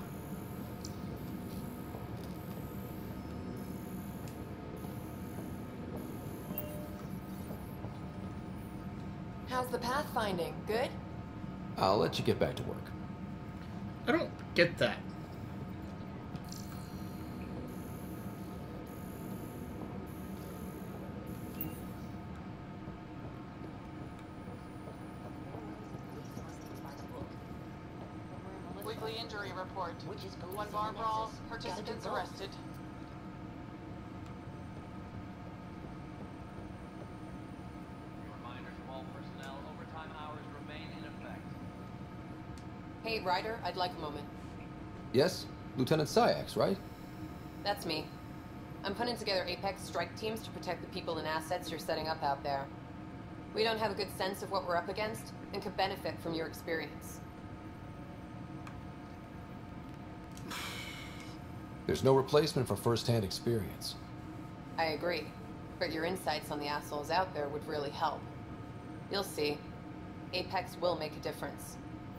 D: How's the pathfinding? Good?
C: I'll let you get back to work.
A: I don't get that.
K: Weekly injury report. One bar brawl, participants arrested.
F: Reminder to all personnel, overtime hours remain in effect.
D: Hey, Ryder, I'd like a moment.
C: Yes? Lieutenant Syax, right?
D: That's me. I'm putting together Apex strike teams to protect the people and assets you're setting up out there. We don't have a good sense of what we're up against, and could benefit from your experience.
C: There's no replacement for first-hand experience.
D: I agree, but your insights on the assholes out there would really help. You'll see. Apex will make a difference.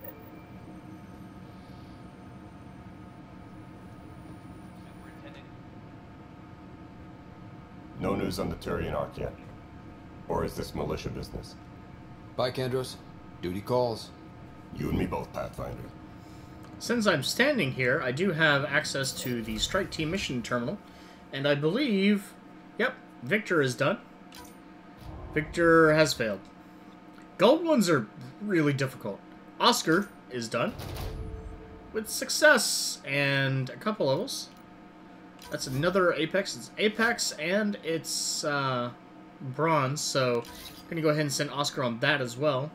N: No news on the Turian Ark yet? Or is this militia business?
C: Bye, Kandros. Duty calls.
N: You and me both, Pathfinder.
A: Since I'm standing here, I do have access to the Strike Team mission terminal, and I believe, yep, Victor is done. Victor has failed. Gold ones are really difficult. Oscar is done with success and a couple levels. That's another Apex. It's Apex and it's uh, Bronze, so I'm going to go ahead and send Oscar on that as well.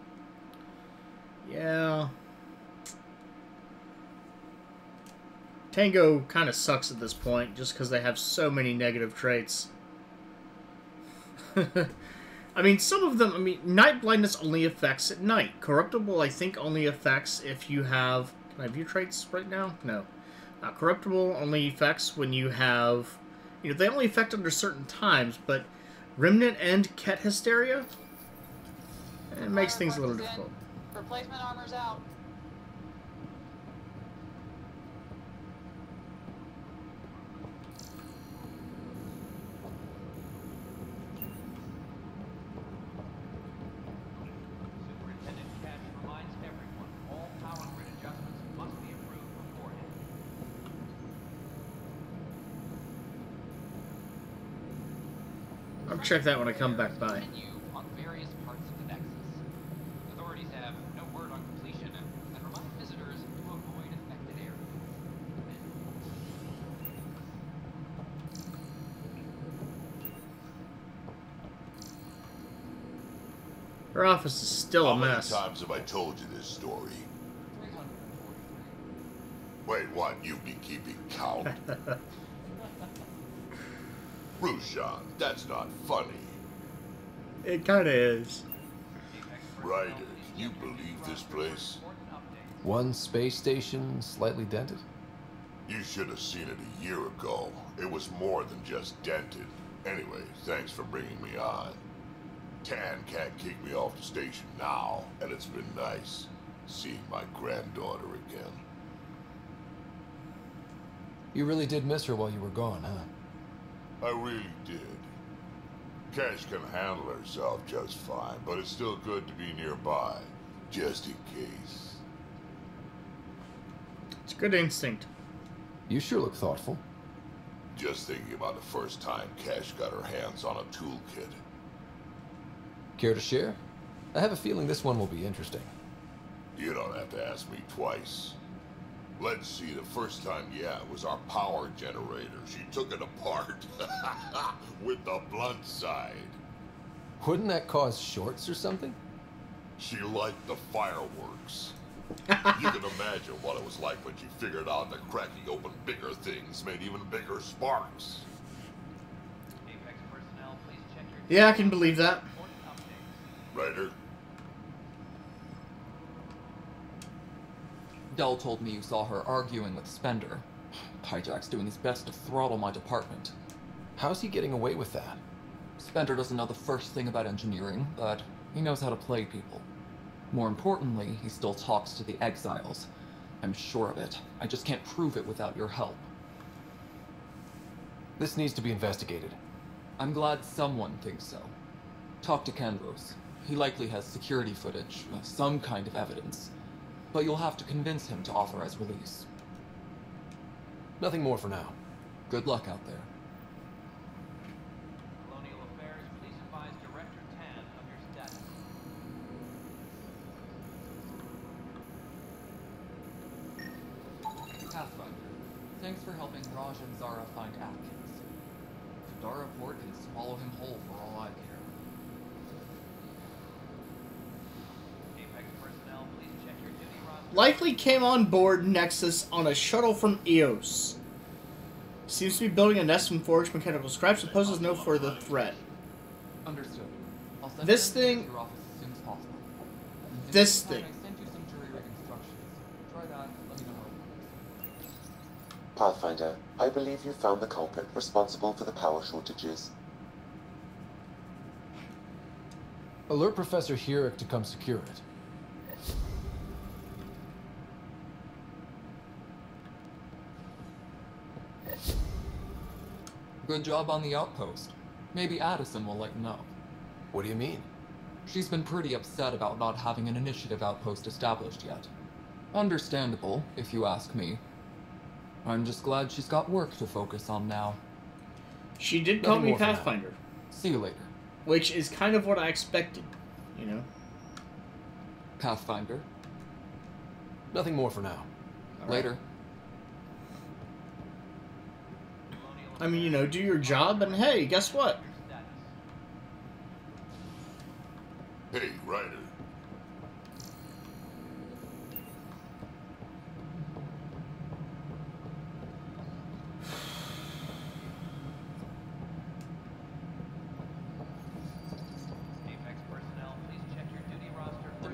A: Yeah. Tango kind of sucks at this point, just because they have so many negative traits. I mean, some of them, I mean, night blindness only affects at night. Corruptible, I think, only affects if you have... Can I view traits right now? No. Uh, corruptible only affects when you have... You know, they only affect under certain times, but Remnant and Ket Hysteria, it makes things a little difficult.
K: Replacement armor's out.
F: Superintendent Cash reminds everyone all power grid adjustments must be approved beforehand.
A: I'll check that when I come back by.
F: Continue on various parts of the Nexus. Authorities have no word on completion and, and remind visitors to avoid affected areas.
A: Her office is still
B: How
A: a
B: many
A: mess.
B: times have I told you this story? Wait, what? You've been keeping count? Rushan, that's not funny.
A: It kind of is.
B: Ryder, can you believe this place?
C: One space station slightly dented?
B: You should have seen it a year ago. It was more than just dented. Anyway, thanks for bringing me on. Tan can't kick me off the station now, and it's been nice seeing my granddaughter again.
C: You really did miss her while you were gone, huh?
B: I really did. Cash can handle herself just fine, but it's still good to be nearby, just in case.
A: It's good instinct.
C: You sure look thoughtful.
B: Just thinking about the first time Cash got her hands on a toolkit.
C: Care to share? I have a feeling this one will be interesting.
B: You don't have to ask me twice. Let's see, the first time, yeah, it was our power generator. She took it apart with the blunt side.
C: Wouldn't that cause shorts or something?
B: She liked the fireworks. You can imagine what it was like when she figured out that cracking open bigger things made even bigger sparks.
F: Apex personnel, please check your...
A: Yeah, I can believe that.
B: Ryder?
L: Dell told me you saw her arguing with Spender. Hijack's doing his best to throttle my department.
C: How's he getting away with that?
L: Spender doesn't know the first thing about engineering, but he knows how to play people. More importantly, he still talks to the exiles. I'm sure of it. I just can't prove it without your help.
C: This needs to be investigated.
L: I'm glad someone thinks so. Talk to Kendros. He likely has security footage, some kind of evidence. But you'll have to convince him to authorize release.
C: Nothing more for now.
L: Good luck out there.
F: Colonial Affairs, please advise Director Tan of your status.
L: Pathfinder, thanks for helping Raj and Zara find Atkins. Kadara Port can swallow him whole for all I care.
F: Apex personnel, please check your duty roster.
A: Likely came on board Nexus on a shuttle from Eos. Seems to be building a nest from forged mechanical scraps and poses no further threat.
L: Understood. I'll send
A: This
L: you
A: thing...
L: to your office as soon as possible. In
A: This
L: the meantime,
A: thing.
L: I sent you some jury rig instructions. Try that, let me know how it works.
R: Pathfinder, I believe you found the culprit responsible for the power shortages.
C: Alert Professor Hurek to come secure it.
L: Good job on the outpost. Maybe Addison will let you know.
C: What do you mean?
L: She's been pretty upset about not having an initiative outpost established yet. Understandable, if you ask me. I'm just glad she's got work to focus on now.
A: She did call
L: Nothing
A: me
L: more for now.
A: Pathfinder.
L: See you later.
A: Which is kind of what I expected, you know?
L: Pathfinder.
C: Nothing more for now.
A: All right.
L: Later.
A: I mean, you know, do your job, and hey, guess what?
B: Hey, Ryder.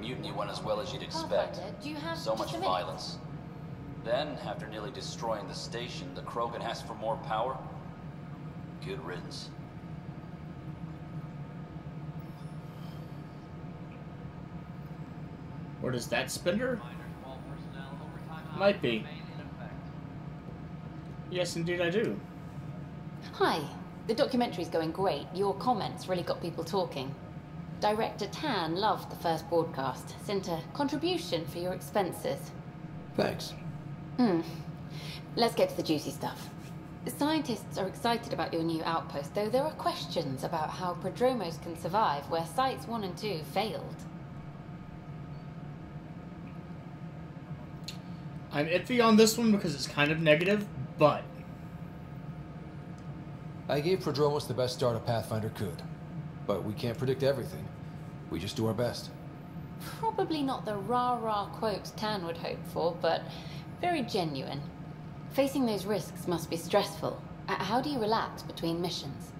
I: mutiny went as well as you'd expect.
P: Pathfinder, do you have
I: So
P: just
I: much
P: a minute?
I: violence. Then, after nearly destroying the station, the Krogan asked for more power. Good riddance.
A: What is that, Spender? Might be. Yes, indeed I do.
M: Hi. The documentary's going great. Your comments really got people talking. Director Tan loved the first broadcast. Sent a contribution for your expenses.
C: Thanks.
M: Hmm. Let's get to the juicy stuff. The scientists are excited about your new outpost, though there are questions about how prodromos can survive where sites one and two failed.
A: I'm iffy on this one because it's kind of negative, but...
C: I gave Prodromos the best start a Pathfinder could. But we can't predict everything. We just do our best.
M: Probably not the rah-rah quotes Tan would hope for, but very genuine. Facing those risks must be stressful. Uh, How do you relax between missions?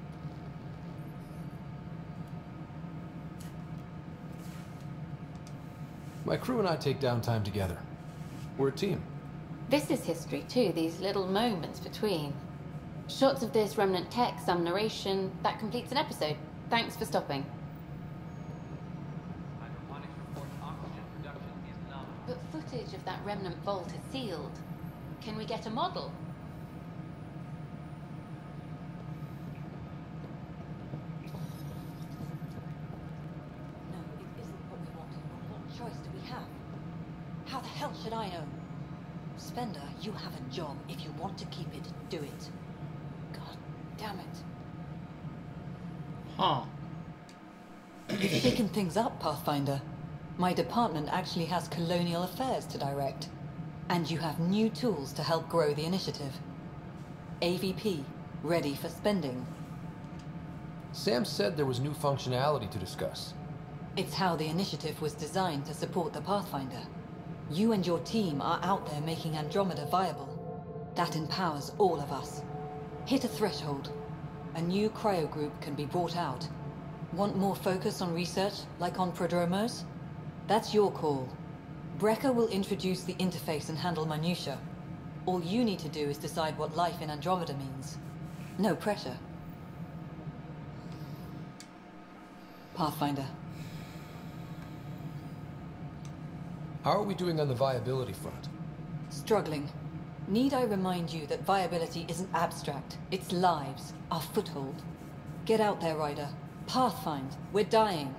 C: My crew and I take downtime together. We're a team.
M: This is history too, these little moments between. Shots of this remnant tech, some narration, that completes an episode. Thanks for stopping. But footage of that remnant vault is sealed. Can we get a model?
S: No, it isn't what we want. What choice do we have? How the hell should I know? Spender, you have a job. If you want to keep it, do it. God damn it.
A: Huh.
S: You've shaken things up, Pathfinder. My department actually has colonial affairs to direct. And you have new tools to help grow the initiative. A V P, ready for spending.
C: Sam said there was new functionality to discuss.
S: It's how the initiative was designed to support the Pathfinder. You and your team are out there making Andromeda viable. That empowers all of us. Hit a threshold. A new cryo group can be brought out. Want more focus on research, like on prodromos? That's your call. Brecker will introduce the interface and handle minutiae. All you need to do is decide what life in Andromeda means. No pressure. Pathfinder.
C: How are we doing on the viability front?
S: Struggling. Need I remind you that viability isn't abstract. It's lives, our foothold. Get out there, Ryder. Pathfind. We're dying.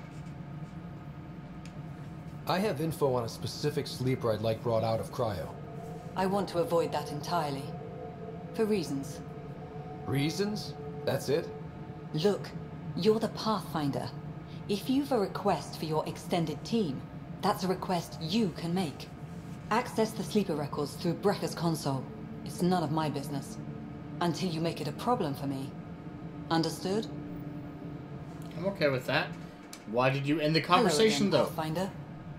C: I have info on a specific sleeper I'd like brought out of cryo.
S: I want to avoid that entirely. For reasons.
C: Reasons? That's it?
S: Look, you're the Pathfinder. If you've a request for your extended team, that's a request you can make. Access the sleeper records through Brecker's console. It's none of my business. Until you make it a problem for me. Understood?
A: I'm okay with that. Why did you end the conversation,
S: Hello again,
A: though?
S: Pathfinder.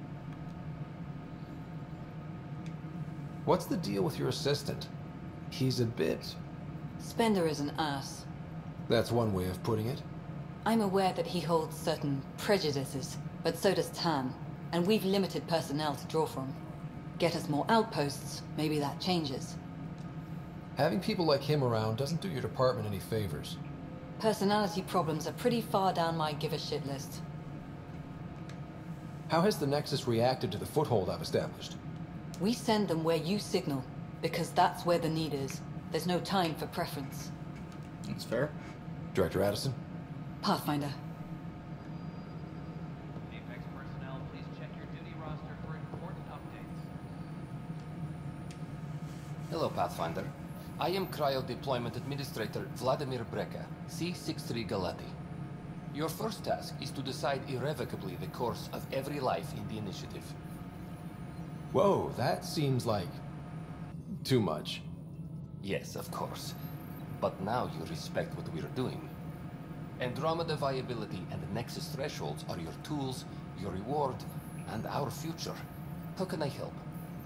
C: What's the deal with your assistant? He's a bit...
S: Spender is an ass.
C: That's one way of putting it.
S: I'm aware that he holds certain prejudices, but so does Tan, and we've limited personnel to draw from. Get us more outposts, maybe that changes.
C: Having people like him around doesn't do your department any favors.
S: Personality problems are pretty far down my give-a-shit list.
C: How has the Nexus reacted to the foothold I've established?
S: We send them where you signal, because that's where the need is. There's no time for preference.
A: That's fair.
C: Director Addison?
S: Pathfinder.
F: Apex personnel, please check your duty roster for important updates.
W: Hello, Pathfinder. I am Cryo Deployment Administrator Vladimir Brecker, C sixty-three Galati. Your first task is to decide irrevocably the course of every life in the initiative.
C: Whoa, that seems like... too much.
W: Yes, of course. But now you respect what we're doing. Andromeda viability and the Nexus thresholds are your tools, your reward, and our future. How can I help?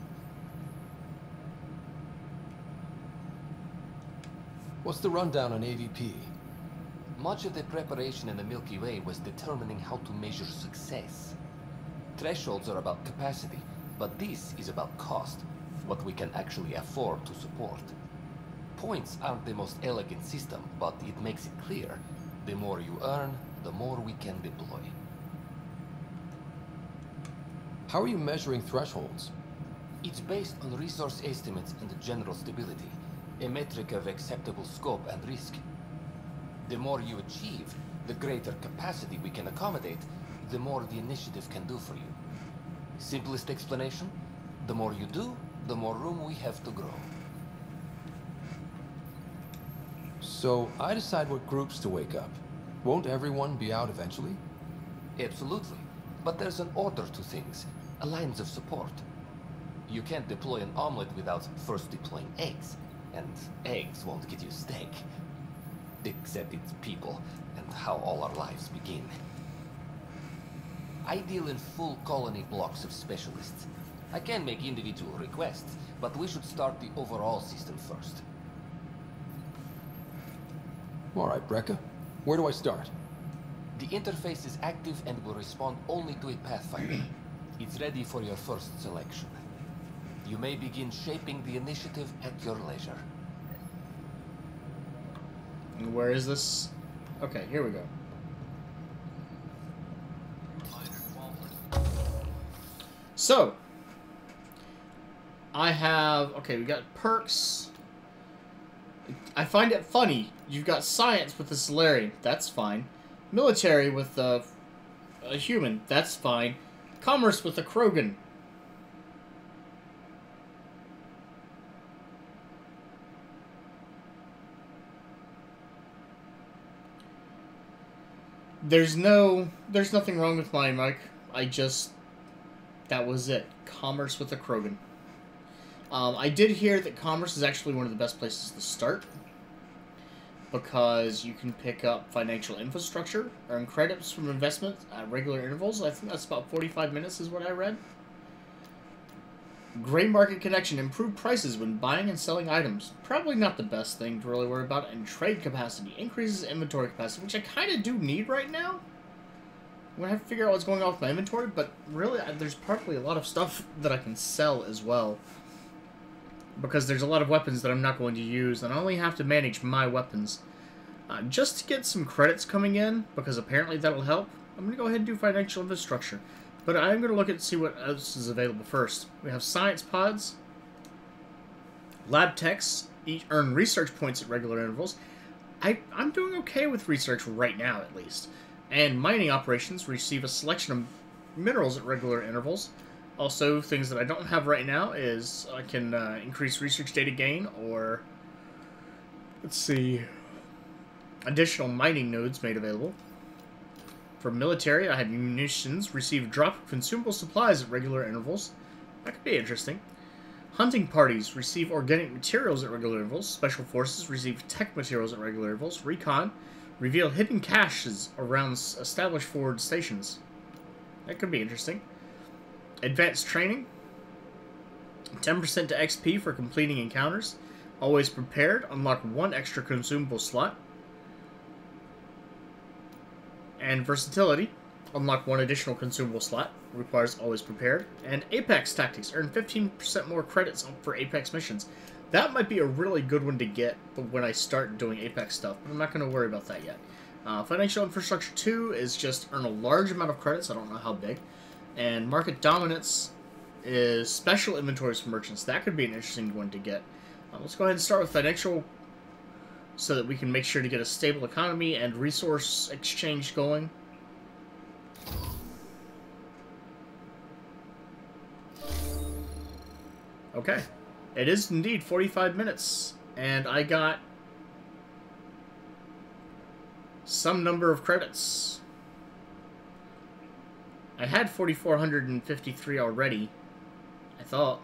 C: What's the rundown on A V P?
W: Much of the preparation in the Milky Way was determining how to measure success. Thresholds are about capacity, but this is about cost, what we can actually afford to support. Points aren't the most elegant system, but it makes it clear. The more you earn, the more we can deploy.
C: How are you measuring thresholds?
W: It's based on resource estimates and general stability, a metric of acceptable scope and risk. The more you achieve, the greater capacity we can accommodate, the more the initiative can do for you. Simplest explanation, the more you do, the more room we have to grow.
C: So, I decide what groups to wake up. Won't everyone be out eventually?
W: Absolutely. But there's an order to things, a lines of support. You can't deploy an omelet without first deploying eggs, and eggs won't get you steak. Except it's people, and how all our lives begin. I deal in full colony blocks of specialists. I can make individual requests, but we should start the overall system first.
C: Alright, Brekka. Where do I start?
W: The interface is active and will respond only to a pathfinder. It's ready for your first selection. You may begin shaping the initiative at your leisure.
A: Where is this? Okay, here we go. So, I have, okay, we got perks. I find it funny. You've got science with the Solarian. That's fine. Military with a, a human. That's fine. Commerce with a Krogan. There's no, there's nothing wrong with my mic. I just, that was it. Commerce with a Krogan. Um, I did hear that commerce is actually one of the best places to start, because you can pick up financial infrastructure, earn credits from investments at regular intervals. I think that's about forty-five minutes is what I read. Gray market connection, improved prices when buying and selling items. Probably not the best thing to really worry about. And trade capacity, increases inventory capacity, which I kind of do need right now. I'm going to have to figure out what's going on with my inventory, but really there's probably a lot of stuff that I can sell as well. Because there's a lot of weapons that I'm not going to use, and I only have to manage my weapons. Uh, just to get some credits coming in, because apparently that'll help, I'm going to go ahead and do financial infrastructure. But I'm going to look at see what else is available first. We have science pods. Lab techs each earn research points at regular intervals. I, I'm doing okay with research right now, at least. And mining operations receive a selection of minerals at regular intervals. Also, things that I don't have right now is I can uh, increase research data gain, or, let's see, additional mining nodes made available. For military, I have munitions receive drop of consumable supplies at regular intervals. That could be interesting. Hunting parties receive organic materials at regular intervals. Special forces receive tech materials at regular intervals. Recon reveal hidden caches around established forward stations. That could be interesting. Advanced training, ten percent to X P for completing encounters. Always prepared, unlock one extra consumable slot. And versatility, unlock one additional consumable slot. Requires always prepared. And Apex tactics, earn fifteen percent more credits for Apex missions. That might be a really good one to get when I start doing Apex stuff, but I'm not going to worry about that yet. Uh, Financial Infrastructure two is just earn a large amount of credits, I don't know how big. And Market Dominance is special inventories for merchants. That could be an interesting one to get. Uh, let's go ahead and start with Financial so that we can make sure to get a stable economy and resource exchange going. Okay. It is indeed forty-five minutes, and I got some number of credits. I had four thousand four hundred fifty-three already, I thought.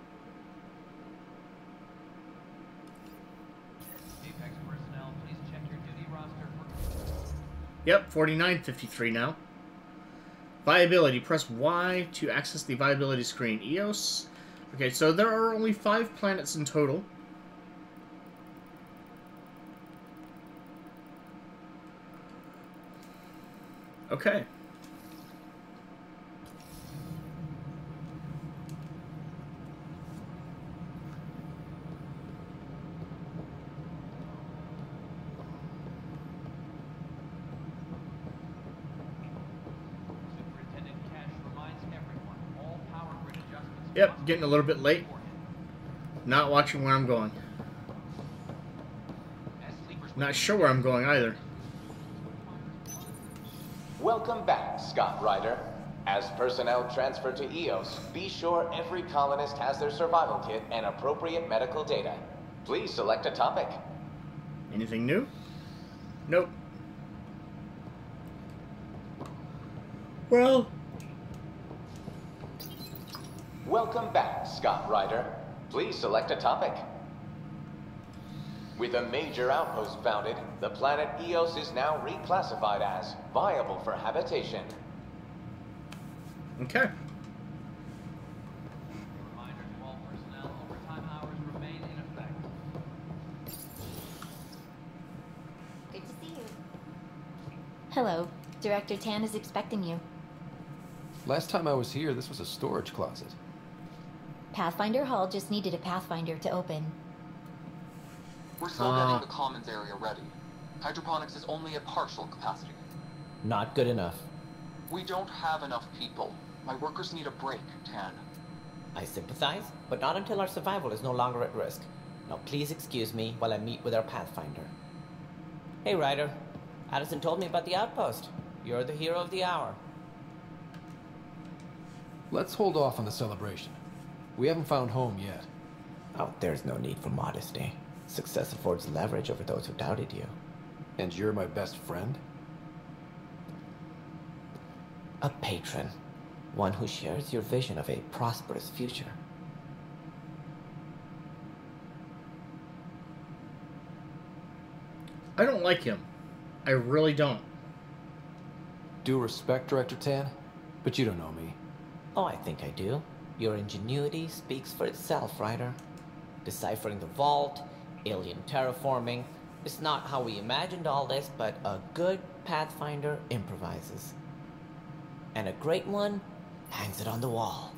F: Apex personnel, please check your duty roster for...
A: Yep, forty-nine fifty-three now. Viability, press Y to access the viability screen. Eos. Okay, so there are only five planets in total. Yep, getting a little bit late. Not watching where I'm going. Not sure where I'm going either.
G: Welcome back, Scott Ryder. As personnel transfer to Eos, be sure every colonist has their survival kit and appropriate medical data. Please select a topic.
A: Anything new? Nope. Well...
G: Welcome back, Scott Ryder. Please select a topic. With a major outpost founded, the planet Eos is now reclassified as viable for habitation.
A: Okay.
F: Reminder to all personnel, overtime hours remain in effect.
J: Good to see you. Hello. Director Tan is expecting you.
C: Last time I was here, this was a storage closet.
J: Pathfinder Hall just needed a Pathfinder to open.
L: We're still
C: Uh.
L: getting the commons area ready. Hydroponics is only at partial capacity.
T: Not good enough.
L: We don't have enough people. My workers need a break, Tan.
T: I sympathize, but not until our survival is no longer at risk. Now please excuse me while I meet with our Pathfinder. Hey, Ryder. Addison told me about the outpost. You're the hero of the hour.
C: Let's hold off on the celebration. We haven't found home yet.
T: Oh, there's no need for modesty. Success affords leverage over those who doubted you.
C: And you're my best friend?
T: A patron. One who shares your vision of a prosperous future.
A: I don't like him. I really don't.
C: Due respect, Director Tan, but you don't know me.
T: Oh, I think I do. Your ingenuity speaks for itself, Ryder. Deciphering the vault, alien terraforming. It's not how we imagined all this, but a good Pathfinder improvises. And a great one hangs it on the wall.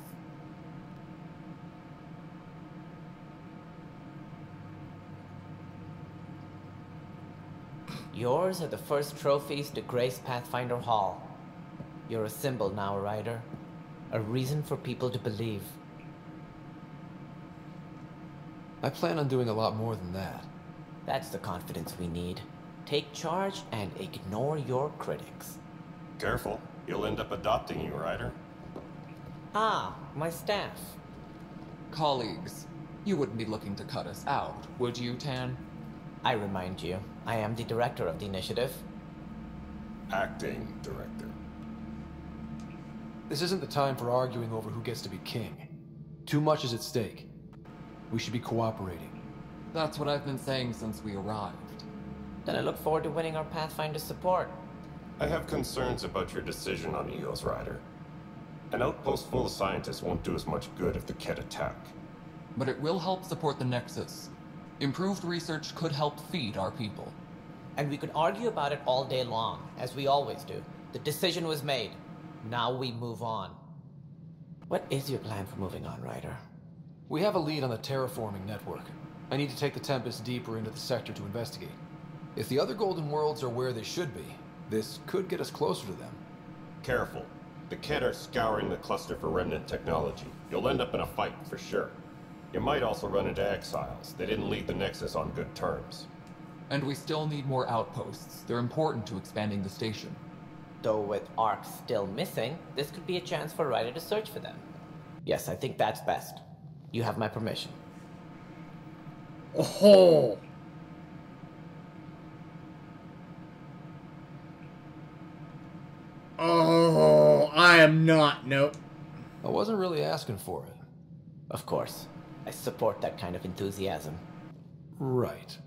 T: Yours are the first trophies to grace Pathfinder Hall. You're a symbol now, Ryder. A reason for people to believe.
C: I plan on doing a lot more than that.
T: That's the confidence we need. Take charge and ignore your critics.
N: Careful, you'll end up adopting you, Ryder.
T: Ah, my staff.
L: Colleagues, you wouldn't be looking to cut us out, would you, Tan?
T: I remind you, I am the director of the initiative.
N: Acting director.
C: This isn't the time for arguing over who gets to be king. Too much is at stake. We should be cooperating.
L: That's what I've been saying since we arrived.
T: Then I look forward to winning our Pathfinder support.
N: I have concerns about your decision on Eos, Ryder. An outpost full of scientists won't do as much good if the Kett attack.
L: But it will help support the Nexus. Improved research could help feed our people.
T: And we could argue about it all day long, as we always do. The decision was made. Now we move on. What is your plan for moving on, Ryder?
C: We have a lead on the terraforming network. I need to take the Tempest deeper into the sector to investigate. If the other Golden Worlds are where they should be, this could get us closer to them.
N: Careful. The Kett are scouring the cluster for remnant technology. You'll end up in a fight, for sure. You might also run into exiles. They didn't leave the Nexus on good terms.
L: And we still need more outposts. They're important to expanding the station.
T: Though with Ark still missing, this could be a chance for Ryder to search for them. Yes, I think that's best. You have my permission.
A: Oh! Oh, I am not. Nope.
C: I wasn't really asking for it.
T: Of course. I support that kind of enthusiasm.
C: Right.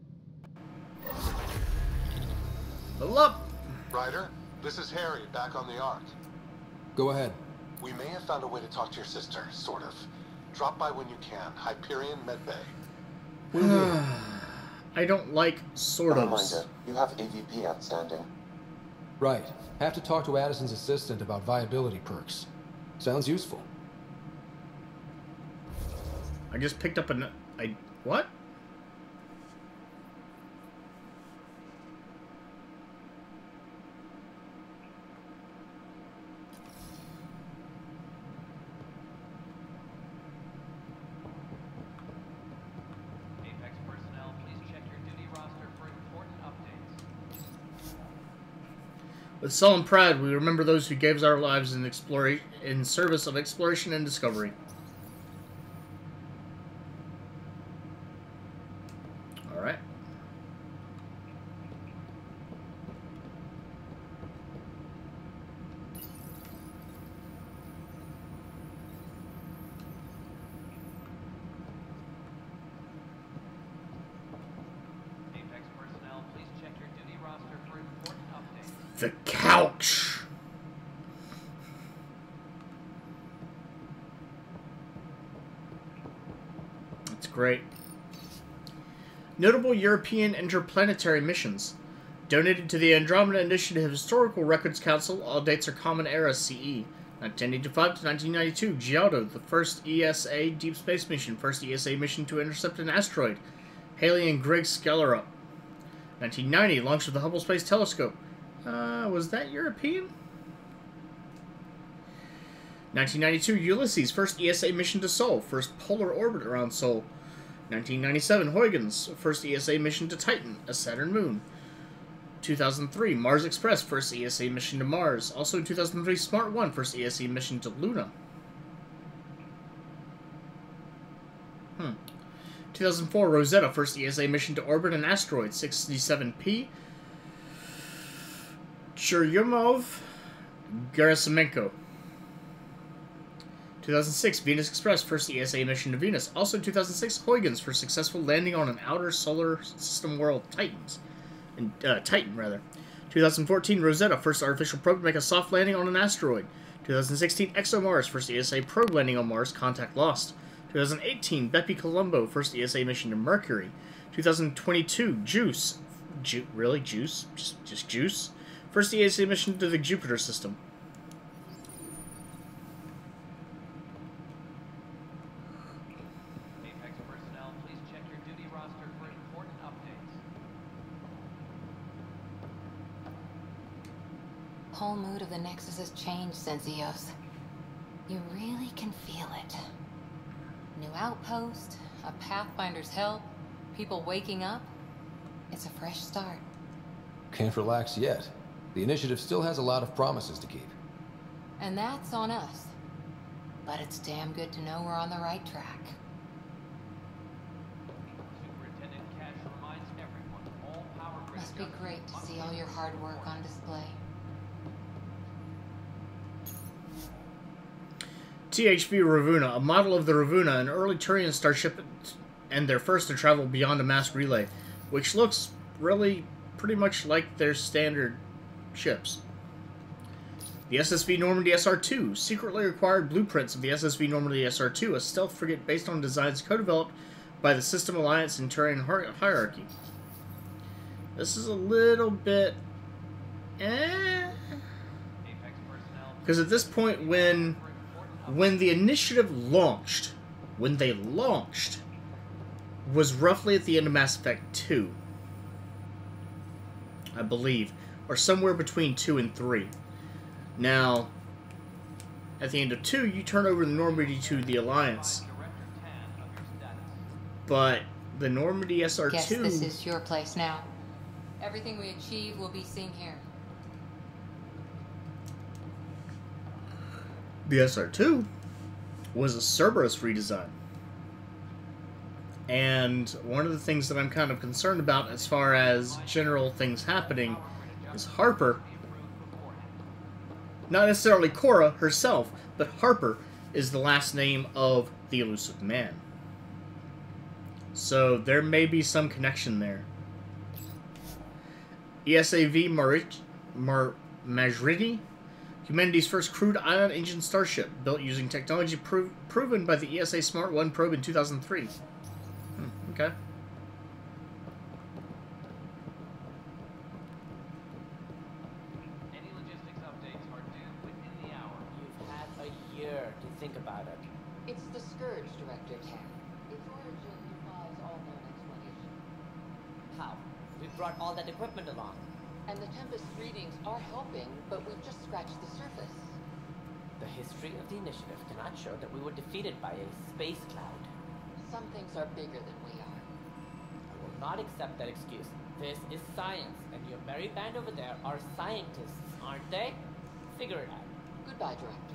A: Level up!
U: Ryder, this is Harry, back on the Ark.
C: Go ahead.
U: We may have found a way to talk to your sister, sort of. Drop by when you can. Hyperion Medbay.
A: I don't like sort
R: A
A: of.
R: reminder, you have A V P outstanding.
C: Right. Have to talk to Addison's assistant about viability perks. Sounds useful.
A: I just picked up a... I... What? With solemn pride, we remember those who gave our lives in, explora in service of exploration and discovery. Alright. The couch. That's great. Notable European interplanetary missions. Donated to the Andromeda Initiative Historical Records Council, all dates are Common Era C E. nineteen eighty-five to nineteen ninety-two, Giotto, the first E S A deep space mission, first E S A mission to intercept an asteroid. Haley and Greg Scalera. nineteen ninety, launch of the Hubble Space Telescope. Uh, was that European? nineteen ninety-two, Ulysses, first E S A mission to Sol, first polar orbit around Sol. nineteen ninety-seven, Huygens, first E S A mission to Titan, a Saturn moon. two thousand three, Mars Express, first E S A mission to Mars. Also in two thousand three, Smart one, first E S A mission to Luna. Hmm. two thousand four, Rosetta, first E S A mission to orbit an asteroid, sixty-seven P. Churyumov, Gerasimenko. two thousand six, Venus Express, first E S A mission to Venus. Also in two thousand six, Huygens for successful landing on an outer solar system world, Titans. And, uh, Titan, rather. two thousand fourteen, Rosetta, first artificial probe to make a soft landing on an asteroid. two thousand sixteen, ExoMars, first E S A probe landing on Mars, contact lost. two thousand eighteen, Bepi Colombo, first E S A mission to Mercury. two thousand twenty-two, Juice. Ju really? Juice? Just, just Juice? First E S A mission to the Jupiter system.
F: Apex personnel, please check your duty roster for important updates.
M: Whole mood of the Nexus has changed since Eos. You really can feel it. New outpost, a Pathfinder's help, people waking up. It's a fresh start.
C: Can't relax yet. The initiative still has a lot of promises to keep.
M: And that's on us. But it's damn good to know we're on the right track.
F: Superintendent Cash reminds everyone all power grid
M: Must be great to see all your hard work on display.
A: T H V Ravuna, a model of the Ravuna, an early Turian starship and their first to travel beyond a mass relay, which looks really pretty much like their standard ships. The S S V Normandy S R two, secretly acquired blueprints of the S S V Normandy S R two, a stealth frigate based on designs co-developed by the System Alliance and Turian hierarchy. This is a little bit eh, because at this point when when the initiative launched, when they launched, was roughly at the end of Mass Effect two, I believe, or somewhere between two and three. Now, at the end of two, you turn over the Normandy to the Alliance, but the Normandy S R two...
M: Guess this is your place now. Everything we achieve will be seen here.
A: The S R two was a Cerberus redesign. And one of the things that I'm kind of concerned about as far as general things happening is Harper, not necessarily Cora herself, but Harper is the last name of the Elusive Man. So there may be some connection there. E S A V Marit Mar Majriti, humanity's first crewed ion engine starship, built using technology pro proven by the E S A Smart one probe in two thousand three. Hmm, okay.
F: Any logistics updates are due within the hour.
T: You've had a year to think about it.
P: It's the Scourge, Director Tan. Its origin defies all known explanation.
T: How? We brought all that equipment along.
P: And the Tempest readings are helping, but we've just scratched the surface.
T: The history of the initiative cannot show that we were defeated by a space cloud.
P: Some things are bigger than we are.
T: I will not accept that excuse. This is science, and your merry band over there are scientists, aren't they? Figure it out.
K: Goodbye, Director.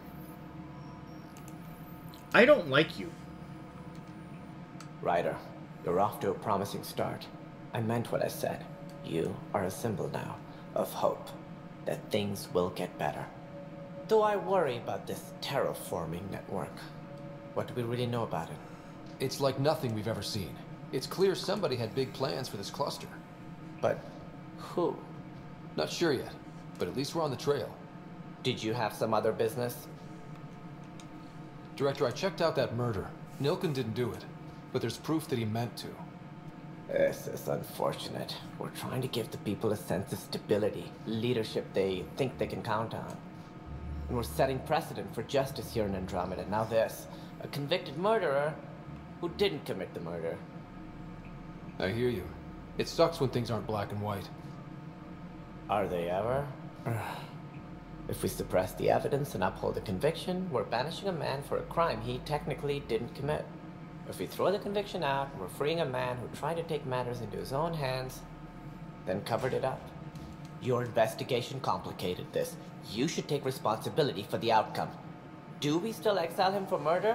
A: I don't like you.
T: Ryder, you're off to a promising start. I meant what I said. You are a symbol now of hope that things will get better. Though I worry about this terraforming network. What do we really know about it?
C: It's like nothing we've ever seen. It's clear somebody had big plans for this cluster.
T: But who?
C: Not sure yet, but at least we're on the trail.
T: Did you have some other business?
C: Director, I checked out that murder. Nilken didn't do it, but there's proof that he meant to.
T: This is unfortunate. We're trying to give the people a sense of stability, leadership they think they can count on. And we're setting precedent for justice here in Andromeda. Now this, a convicted murderer who didn't commit the murder.
C: I hear you. It sucks when things aren't black and white.
T: Are they ever? If we suppress the evidence and uphold the conviction, we're banishing a man for a crime he technically didn't commit. If we throw the conviction out, we're freeing a man who tried to take matters into his own hands, then covered it up. Your investigation complicated this. You should take responsibility for the outcome. Do we still exile him for murder?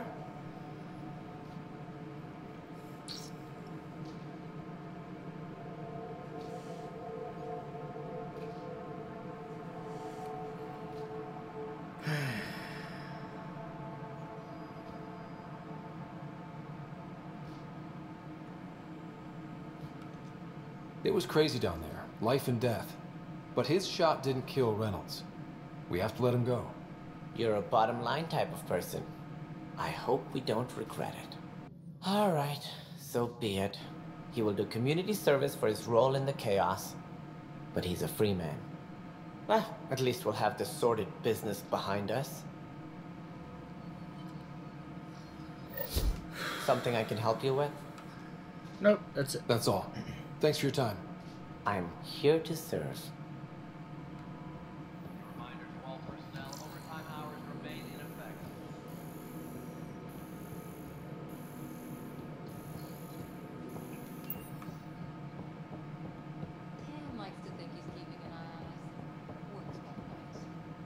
C: It was crazy down there, life and death. But his shot didn't kill Reynolds. We have to let him go.
T: You're a bottom line type of person. I hope we don't regret it. All right, so be it. He will do community service for his role in the chaos. But he's a free man. Well, at least we'll have the sordid business behind us. Something I can help you with?
A: Nope, that's it.
C: That's all. Thanks for your time.
T: I'm here to serve.
F: Reminder to all personnel, overtime hours remain in effect.
M: Tam likes to think he's keeping an eye on us. Works both ways.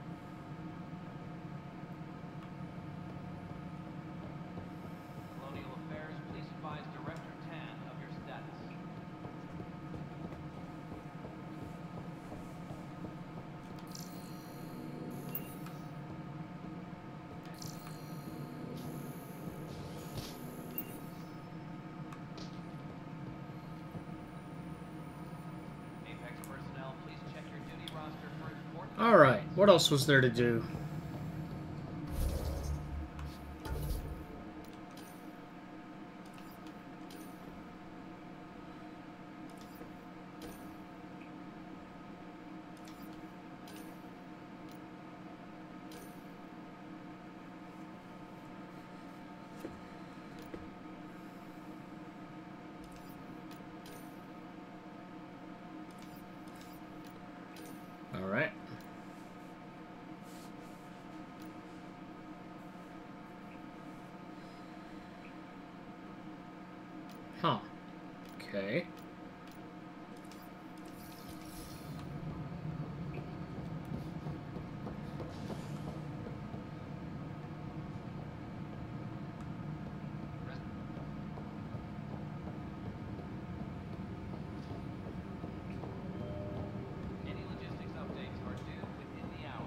F: Colonial Affairs, please advise Director Tan of your status. Apex personnel, please check your duty roster for important.
A: Alright, what else was there to do? Alright. Huh. Okay.
F: Any logistics updates are due within the hour.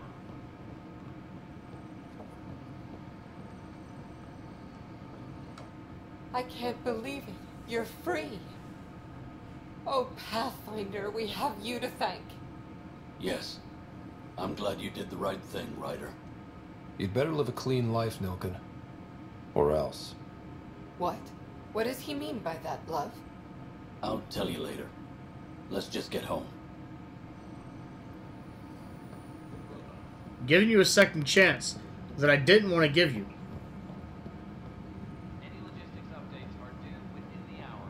D: I can't believe it. You're free. Oh, Pathfinder, we have you to thank.
I: Yes. I'm glad you did the right thing, Ryder.
C: You'd better live a clean life, Nilken. Or else.
D: What? What does he mean by that, love?
I: I'll tell you later. Let's just get home.
A: Giving you a second chance that I didn't want to give you.
F: Any logistics updates are due within the hour.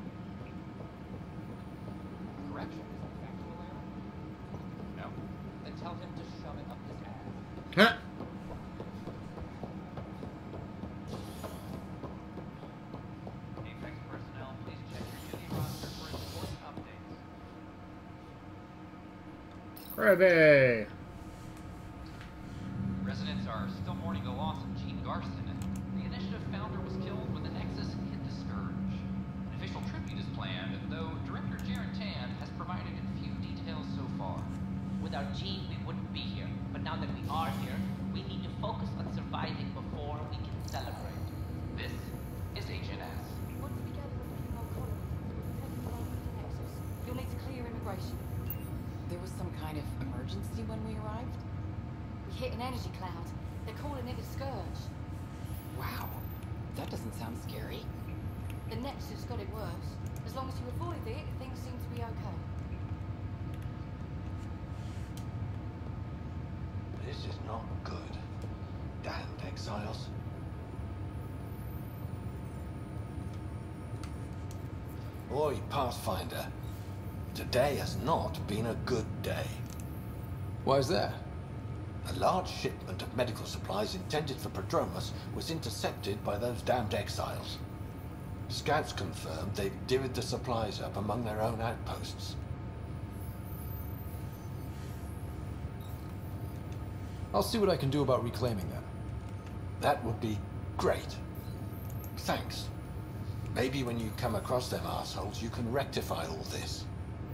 E: Correction is a factual error?
F: No.
E: Then tell him to shove it up his ass.
A: Huh?
F: Apex personnel, please check your duty roster for
A: Hooray!
F: Residents are still mourning the loss of Gene Garson. The initiative founder was killed when the Nexus hit the Scourge. An official tribute is planned, though Director Jaren Tan has provided few details so far.
E: Without Gene, we wouldn't be here. But now that we are here, we need to focus on surviving before we can celebrate.
F: This is Agent S.
K: Once we gather a few more colonies, we'll take them along with the Nexus. You'll need to clear immigration.
H: There was some kind of emergency when we arrived?
K: We hit an energy cloud. They're calling it a scourge.
H: Wow, that doesn't sound scary.
K: The Nexus got it worse. As long as you avoid it, things seem to be okay.
O: This is not good. Damned exiles. Oi, Pathfinder. Today has not been a good day.
C: Why is that?
O: A large shipment of medical supplies intended for Prodromus was intercepted by those damned exiles. Scouts confirmed they've divvied the supplies up among their own outposts.
C: I'll see what I can do about reclaiming them.
O: That would be great. Thanks. Maybe when you come across them assholes, you can rectify all this.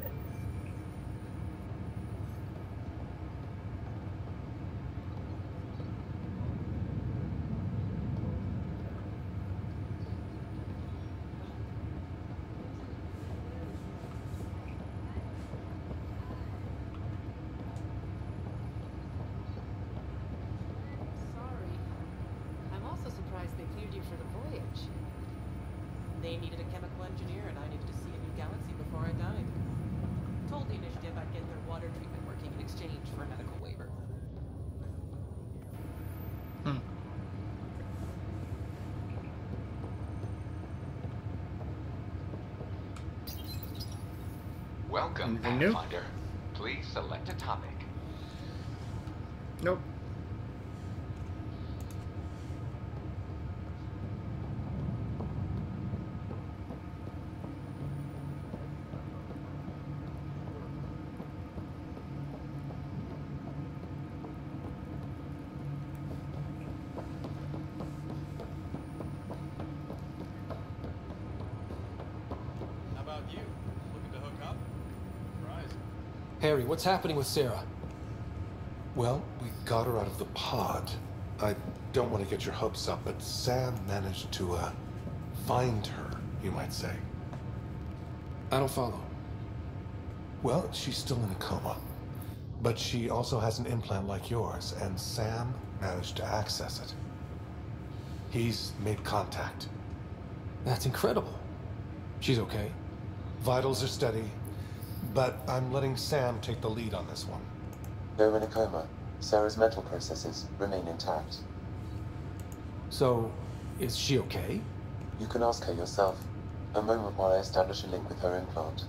H: They needed a chemical engineer, and I needed to see a new galaxy before I died. Told the initiative I'd get their water treatment working in exchange for a medical waiver.
A: Hmm.
Q: Welcome,
A: Anything new?
Q: Pathfinder. Please select a topic.
A: Nope.
X: How about you? Looking to hook up? Surprise.
C: Harry, what's happening with Sarah?
Y: Well, we got her out of the pod. I don't want to get your hopes up, but Sam managed to, uh, find her, you might say.
C: I don't follow.
Y: Well, she's still in a coma. But she also has an implant like yours, and Sam managed to access it. He's made contact.
C: That's incredible. She's okay.
Y: Vitals are steady, but I'm letting Sam take the lead on this one.
R: They're in a coma. Sarah's mental processes remain intact.
C: So, is she okay?
R: You can ask her yourself. A moment while I establish a link with her implant.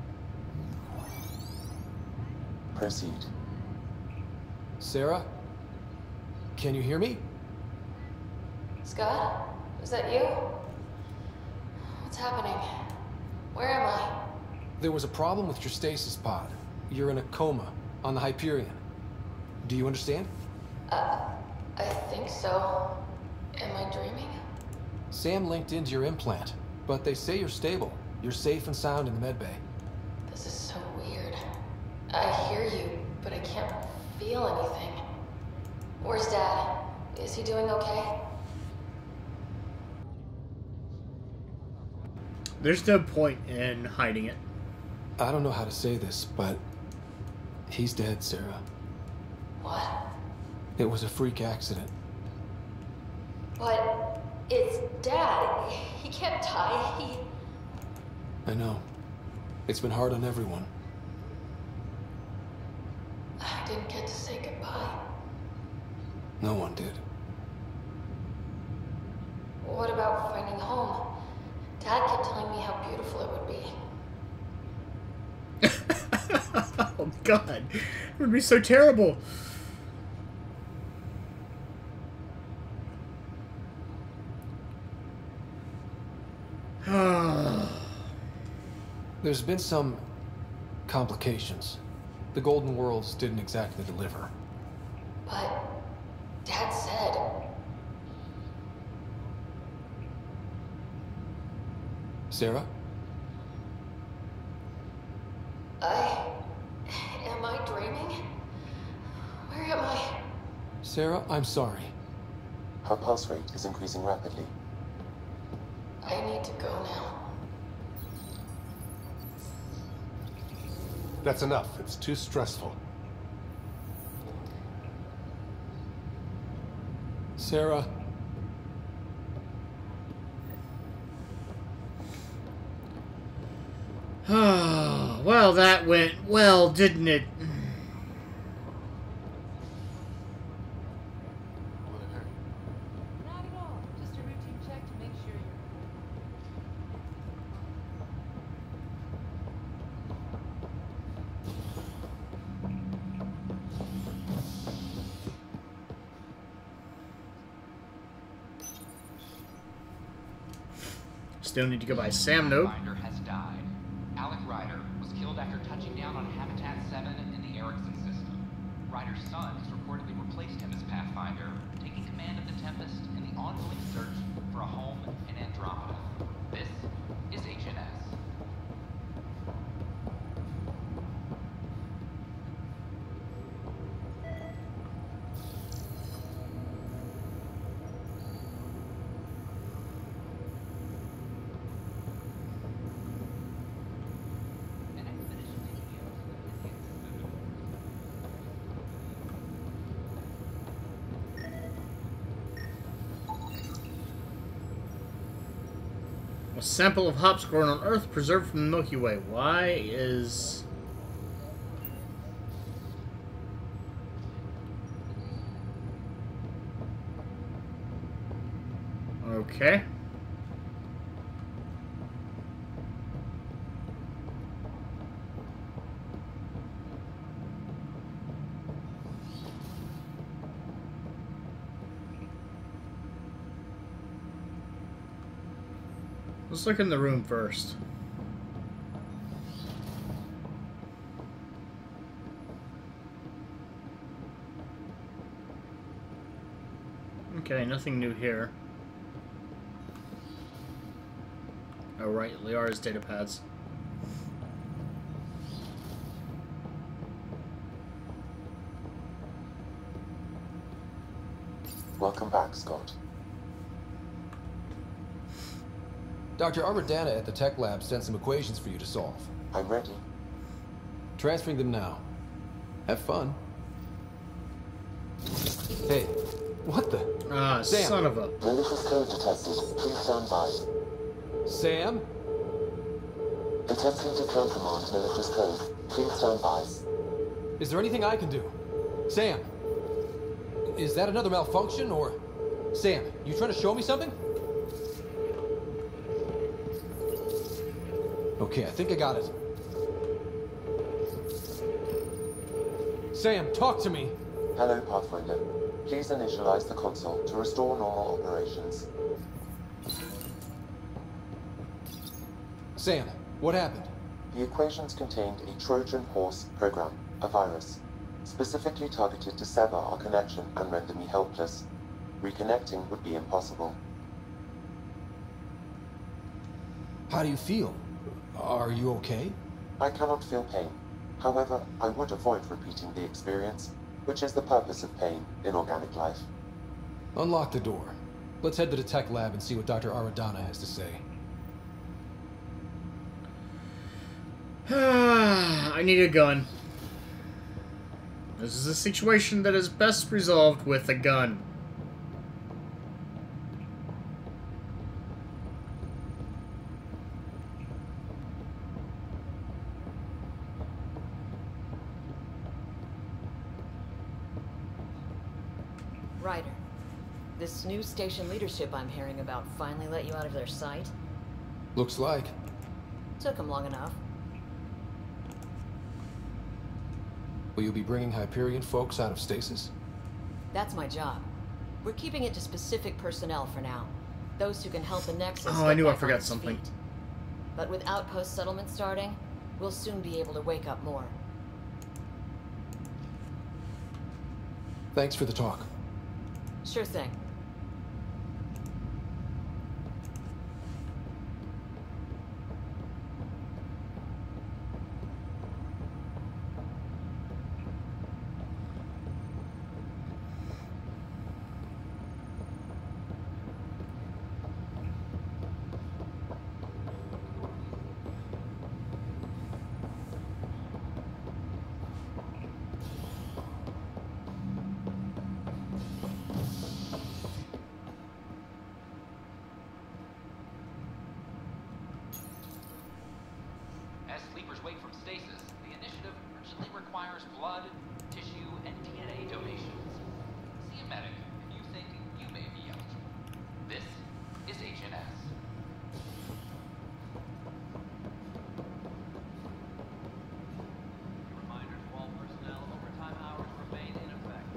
R: Proceed.
C: Sarah? Can you hear me?
D: Scott? Is that you? What's happening? Where am I?
C: There was a problem with your stasis pod. You're in a coma on the Hyperion. Do you understand?
D: Uh, I think so. Am I dreaming?
C: Sam linked into your implant, but they say you're stable. You're safe and sound in the medbay.
D: This is so weird. I hear you, but I can't feel anything. Where's Dad? Is he doing okay?
A: There's no point in hiding it.
C: I don't know how to say this, but he's dead, Sarah.
D: What?
C: It was a freak accident.
D: But it's Dad. He can't die. He...
C: I know. It's been hard on everyone.
D: I didn't get to say goodbye.
C: No one did.
D: What about finding home? Dad kept telling me how beautiful it would be.
A: Oh god, it would be so terrible.
C: There's been some complications. The Golden Worlds didn't exactly deliver.
D: But Dad said...
C: Sarah?
D: I... Am I dreaming? Where am I?
C: Sarah, I'm sorry.
R: Her pulse rate is increasing rapidly.
D: I need to go now.
Y: That's enough. It's too stressful.
C: Sarah.
A: Oh, well, that went well, didn't it?
K: Not at all. Just a routine check to make sure you're...
A: Still need to go by Sam node.
F: Pathfinder has died. Alec Ryder was killed after touching down on Habitat seven in the Erickson system. Ryder's son has reportedly replaced him as Pathfinder, taking command of the Tempest in the ongoing search for a home in Andromeda. This is H N S.
A: A sample of hops grown on Earth preserved from the Milky Way. Why is... Okay. Let's look in the room first. Okay, nothing new here. Oh right, Liara's data pads.
R: Welcome back, Scott.
C: Doctor Armadana at the tech lab sent some equations for you to solve.
R: I'm ready.
C: Transferring them now. Have fun. Hey, what the?
A: Ah,
C: Sam.
A: son of a...
R: Malicious code detected. Please stand by.
C: Sam?
R: Attempting to countermand malicious code. Please stand by.
C: Is there anything I can do? Sam? Is that another malfunction, or... Sam, you trying to show me something? Okay, I think I got it. Sam, talk to me.
R: Hello, Pathfinder. Please initialize the console to restore normal operations.
C: Sam, what happened?
R: The equations contained a Trojan horse program, a virus, specifically targeted to sever our connection and render me helpless. Reconnecting would be impossible.
C: How do you feel? Are you okay?
R: I cannot feel pain. However, I would avoid repeating the experience, which is the purpose of pain in organic life.
C: Unlock the door. Let's head to the tech lab and see what Doctor Aradana has to say.
A: I need a gun. This is a situation that is best resolved with a gun.
B: Ryder, this new station leadership I'm hearing about finally let you out of their sight?
C: Looks like.
B: Took them long enough.
C: Will you be bringing Hyperion folks out of stasis?
B: That's my job. We're keeping it to specific personnel for now. Those who can help the Nexus.
A: Oh, I knew I
B: back on
A: forgot
B: its
A: something.
B: feet. But with outpost settlement starting, we'll soon be able to wake up more.
C: Thanks for the talk.
B: Sure thing.
F: As sleepers wake from stasis, the initiative urgently requires blood, tissue, and D N A donations. See a medic if you think you may be eligible. This is H N S. Reminder to all personnel, overtime hours remain in effect.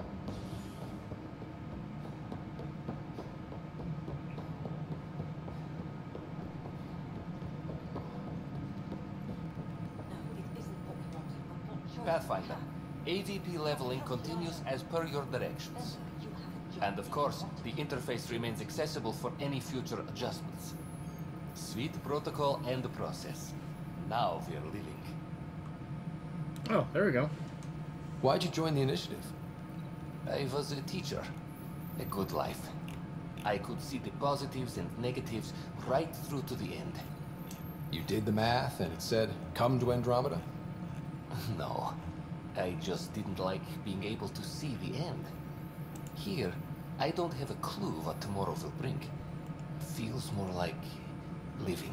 G: Pathfinder, A V P leveling continues as per your directions. And of course, the interface remains accessible for any future adjustments. Sweet protocol and the process. Now we're living.
A: Oh, there we go.
C: Why'd you join the initiative?
G: I was a teacher. A good life. I could see the positives and negatives right through to the end.
C: You did the math and it said, come to Andromeda?
G: No. I just didn't like being able to see the end. Here, I don't have a clue what tomorrow will bring. It feels more like living.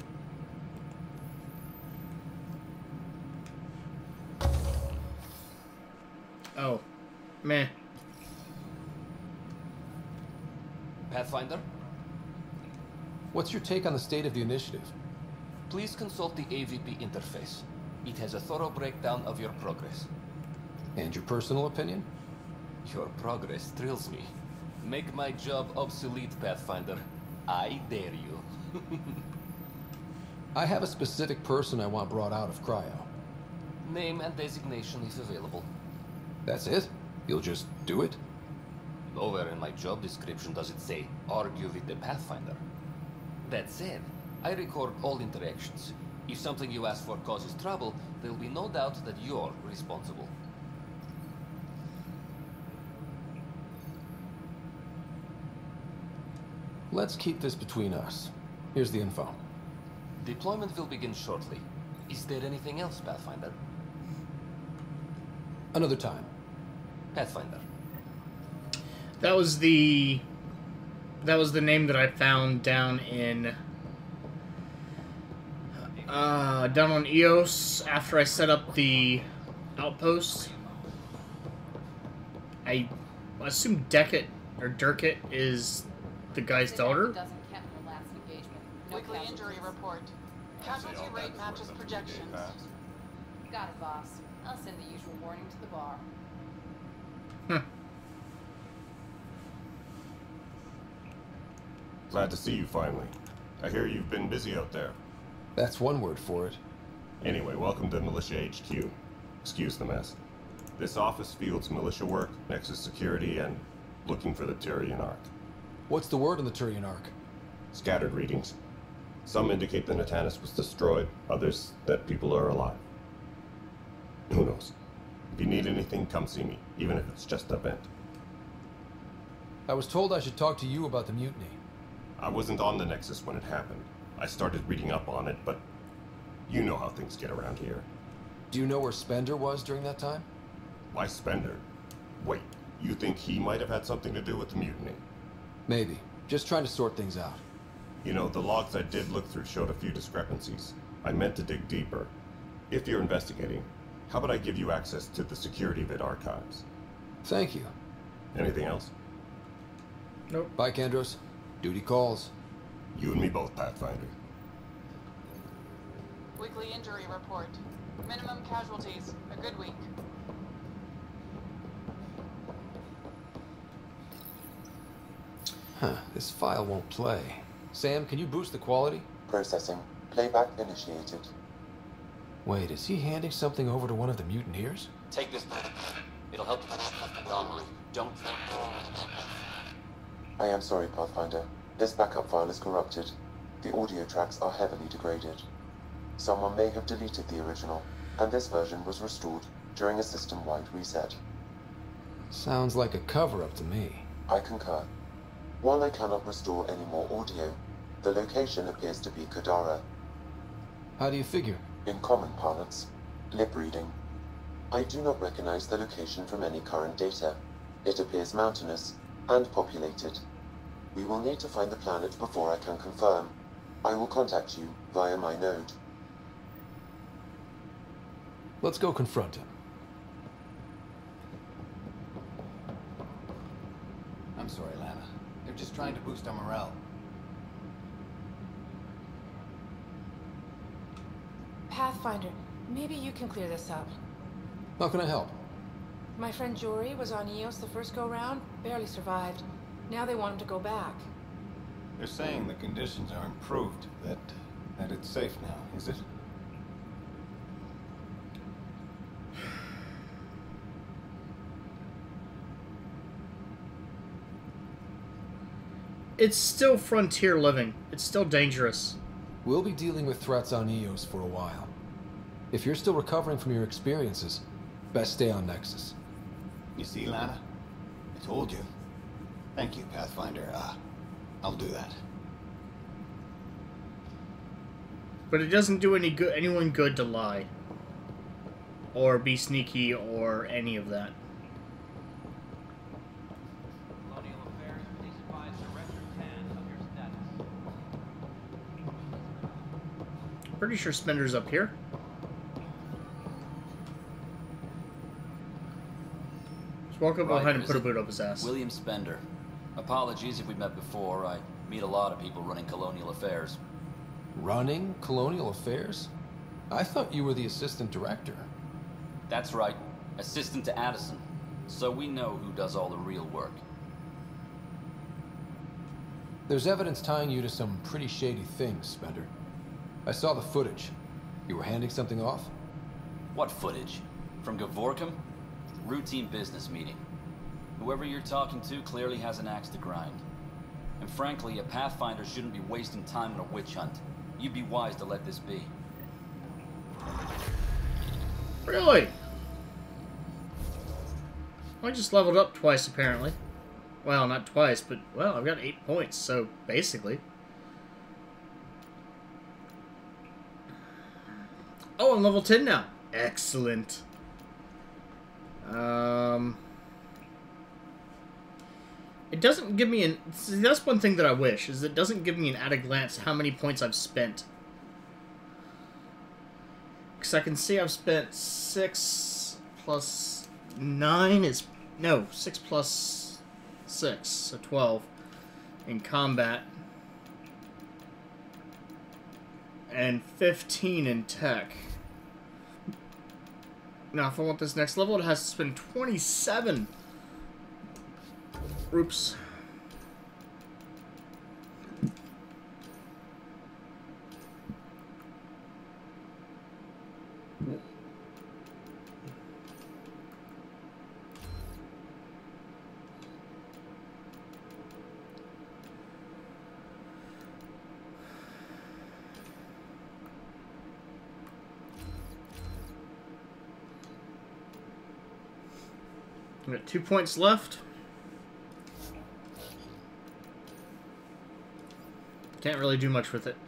A: Oh. Meh.
G: Pathfinder?
C: What's your take on the state of the initiative?
G: Please consult the A V P interface. It has a thorough breakdown of your progress.
C: And your personal opinion?
G: Your progress thrills me. Make my job obsolete, Pathfinder. I dare you.
C: I have a specific person I want brought out of cryo.
G: Name and designation if available.
C: That's it? You'll just do it?
G: Nowhere in my job description does it say, argue with the Pathfinder. That said, I record all interactions. If something you ask for causes trouble, there will be no doubt that you're responsible.
C: Let's keep this between us. Here's the info.
G: Deployment will begin shortly. Is there anything else, Pathfinder?
C: Another time.
G: Pathfinder.
A: That was the... That was the name that I found down in... Uh, down on Eos after I set up the outpost. I assume Decet or Dirkit is the guy's daughter.
K: Weekly injury report. Casualty rate matches projections.
M: Got it, boss. I'll send the usual warning to the bar.
A: Huh.
N: Glad to see you finally. I hear you've been busy out there.
C: That's one word for it.
N: Anyway, welcome to Militia H Q. Excuse the mess. This office fields militia work, Nexus security, and looking for the Turian Ark.
C: What's the word on the Turian Ark?
N: Scattered readings. Some indicate the Natanus was destroyed, others that people are alive. Who knows? If you need anything, come see me, even if it's just a vent.
C: I was told I should talk to you about the mutiny.
N: I wasn't on the Nexus when it happened. I started reading up on it, but you know how things get around here.
C: Do you know where Spender was during that time?
N: Why Spender? Wait, you think he might have had something to do with the mutiny?
C: Maybe. Just trying to sort things out.
N: You know, the logs I did look through showed a few discrepancies. I meant to dig deeper. If you're investigating, how about I give you access to the security vid archives?
C: Thank you.
N: Anything else?
A: Nope.
C: Bye, Kandros. Duty calls.
N: You and me both, Pathfinder.
K: Weekly injury report. Minimum casualties. A good week.
C: Huh, this file won't play. Sam, can you boost the quality?
R: Processing. Playback initiated.
C: Wait, is he handing something over to one of the mutineers?
J: Take this. It'll help you.
G: don't...
R: I am sorry, Pathfinder. This backup file is corrupted. The audio tracks are heavily degraded. Someone may have deleted the original, and this version was restored during a system-wide reset.
C: Sounds like a cover-up to me.
R: I concur. While I cannot restore any more audio, the location appears to be Kadara.
C: How do you figure?
R: In common parlance, lip reading. I do not recognize the location from any current data. It appears mountainous and populated. We will need to find the planet before I can confirm. I will contact you via my node.
C: Let's go confront him.
J: I'm sorry, Lana. They're just trying to boost our morale.
K: Pathfinder, maybe you can clear this up.
C: How can I help?
K: My friend Jory was on Eos the first go-round, barely survived. Now they want him to go back.
J: They're saying the conditions are improved, that that it's safe now, is it?
A: It's still frontier living. It's still dangerous.
C: We'll be dealing with threats on Eos for a while. If you're still recovering from your experiences, best stay on Nexus.
J: You see, Lana? I told you. Thank you, Pathfinder. Uh, I'll do that.
A: But it doesn't do any good, anyone good to lie. Or be sneaky or any of that.
F: Colonial Affairs, please advise Director Tan of your status.
A: Pretty sure Spender's up here. Just walk up
L: Right,
A: behind and
L: is
A: put a
L: it?
A: boot up his ass.
L: William Spender. Apologies if we met before. I meet a lot of people running Colonial Affairs.
C: Running Colonial Affairs? I thought you were the assistant director.
L: That's right. Assistant to Addison. So we know who does all the real work.
C: There's evidence tying you to some pretty shady things, Spender. I saw the footage. You were handing something off?
L: What footage? From Gavorkum? Routine business meeting. Whoever you're talking to clearly has an axe to grind. And frankly, a Pathfinder shouldn't be wasting time on a witch hunt. You'd be wise to let this be.
A: Really? I just leveled up twice, apparently. Well, not twice, but, well, I've got eight points, so basically. Oh, I'm level ten now. Excellent. Um... It doesn't give me an... See, that's one thing that I wish, is it doesn't give me an at a glance how many points I've spent. Because I can see I've spent six plus nine is... No, six plus six, so twelve in combat. And fifteen in tech. Now, if I want this next level, it has to spend twenty-seven. Oops. I've got two points left. Can't really do much with it.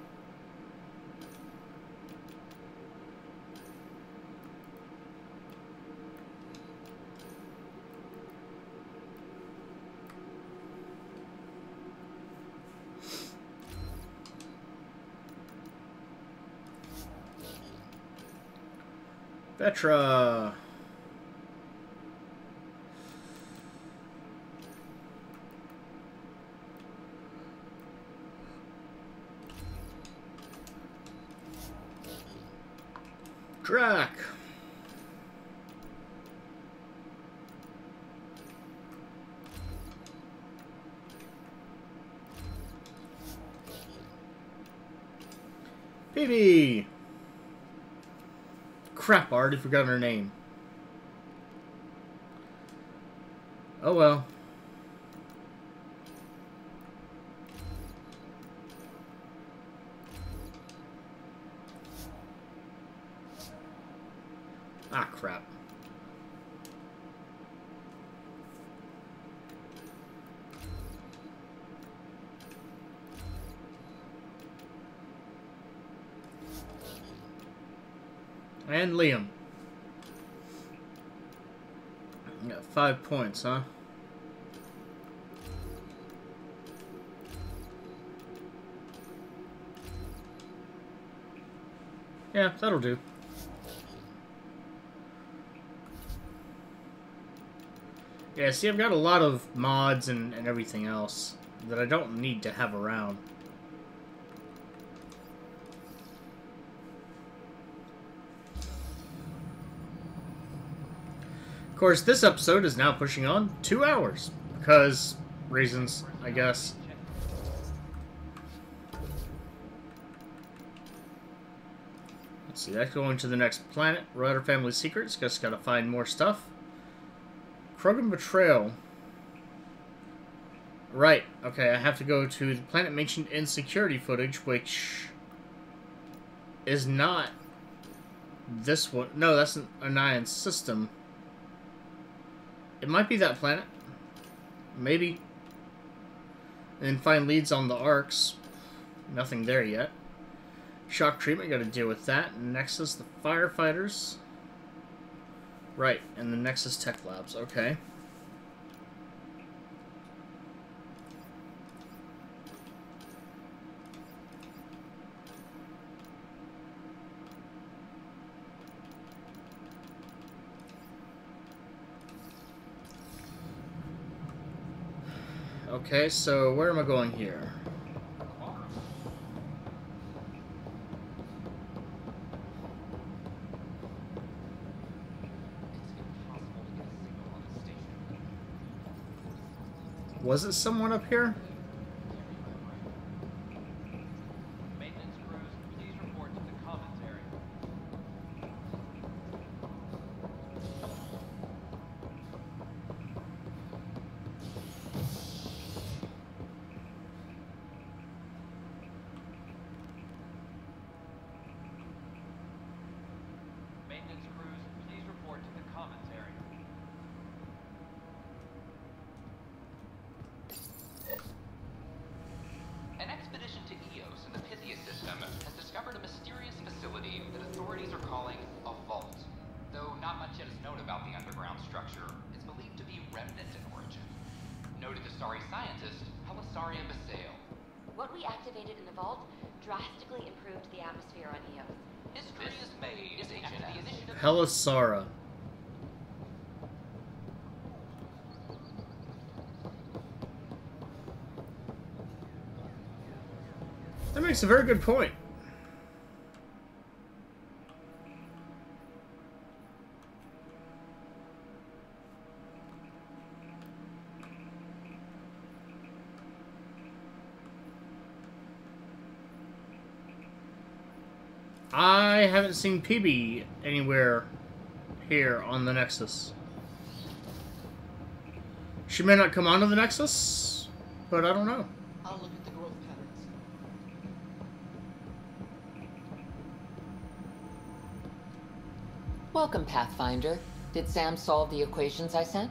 A: Vetra. Drac. P B. Crap, I already forgot her name. Oh well. Ah, crap. And Liam. Got five points, huh? Yeah, that'll do. Yeah, see, I've got a lot of mods and, and everything else that I don't need to have around. Of course, this episode is now pushing on two hours. Because reasons, I guess. Let's see, that's going to the next planet. Rider Family Secrets. Just gotta find more stuff. Krogan Betrayal. Right, okay, I have to go to the planet mentioned in security footage, which is not this one. No, that's an Anion system. It might be that planet. Maybe. And then find leads on the arcs. Nothing there yet. Shock treatment, gotta deal with that. Nexus, the firefighters. Right, and the Nexus Tech Labs, okay. Okay, so where am I going here? Was it someone up here?
F: Maintenance crews, please report to the commons area. Maintenance crews, please report to the commons area. An expedition to Eos in the Pythia system has discovered a mysterious facility that authorities are calling a vault. Though not much yet is known about the underground structure, it's believed to be remnant in origin. Noted Asari scientist, Heleus Cluster.
P: What we activated in the vault drastically improved the atmosphere on Eos.
F: History is made after the initiative.
A: Heleus. That makes a very good point. I haven't seen P B anywhere here on the Nexus. She may not come onto the Nexus, but I don't know.
E: I'll look at the growth patterns.
T: Welcome, Pathfinder. Did Sam solve the equations I sent?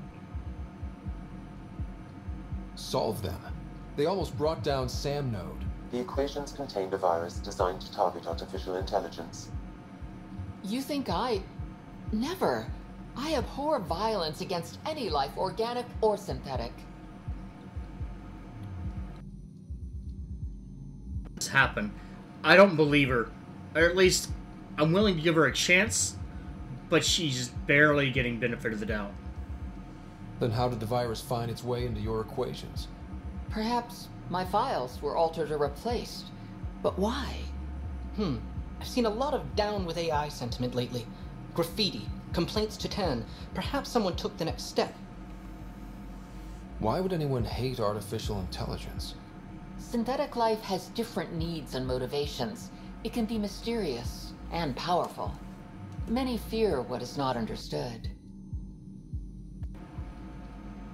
C: Solve them? They almost brought down Sam Node.
R: The equations contained a virus designed to target artificial intelligence.
T: You think I... Never. I abhor violence against any life, organic or synthetic.
A: This happened. I don't believe her. Or at least, I'm willing to give her a chance, but she's just barely getting benefit of the doubt.
C: Then how did the virus find its way into your equations?
T: Perhaps my files were altered or replaced. But why?
E: Hmm. I've seen a lot of down with A I sentiment lately. Graffiti, complaints to ten. Perhaps someone took the next step.
C: Why would anyone hate artificial intelligence?
T: Synthetic life has different needs and motivations. It can be mysterious and powerful. Many fear what is not understood.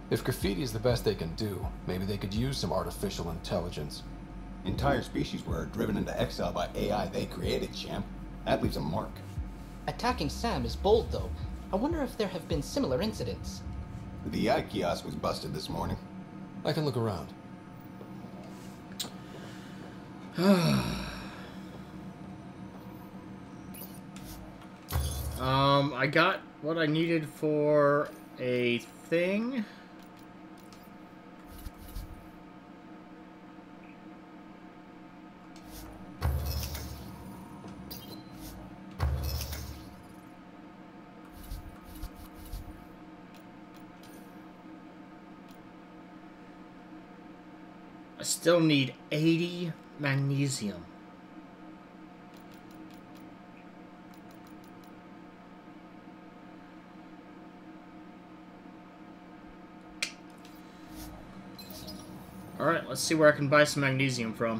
C: If graffiti is the best they can do, maybe they could use some artificial intelligence.
J: Entire species were driven into exile by A I they created, champ. That leaves a mark.
E: Attacking Sam is bold, though. I wonder if there have been similar incidents.
J: The eye kiosk was busted this morning.
C: I can look around.
A: um, I got what I needed for a thing. I still need eighty magnesium. Alright, let's see where I can buy some magnesium from.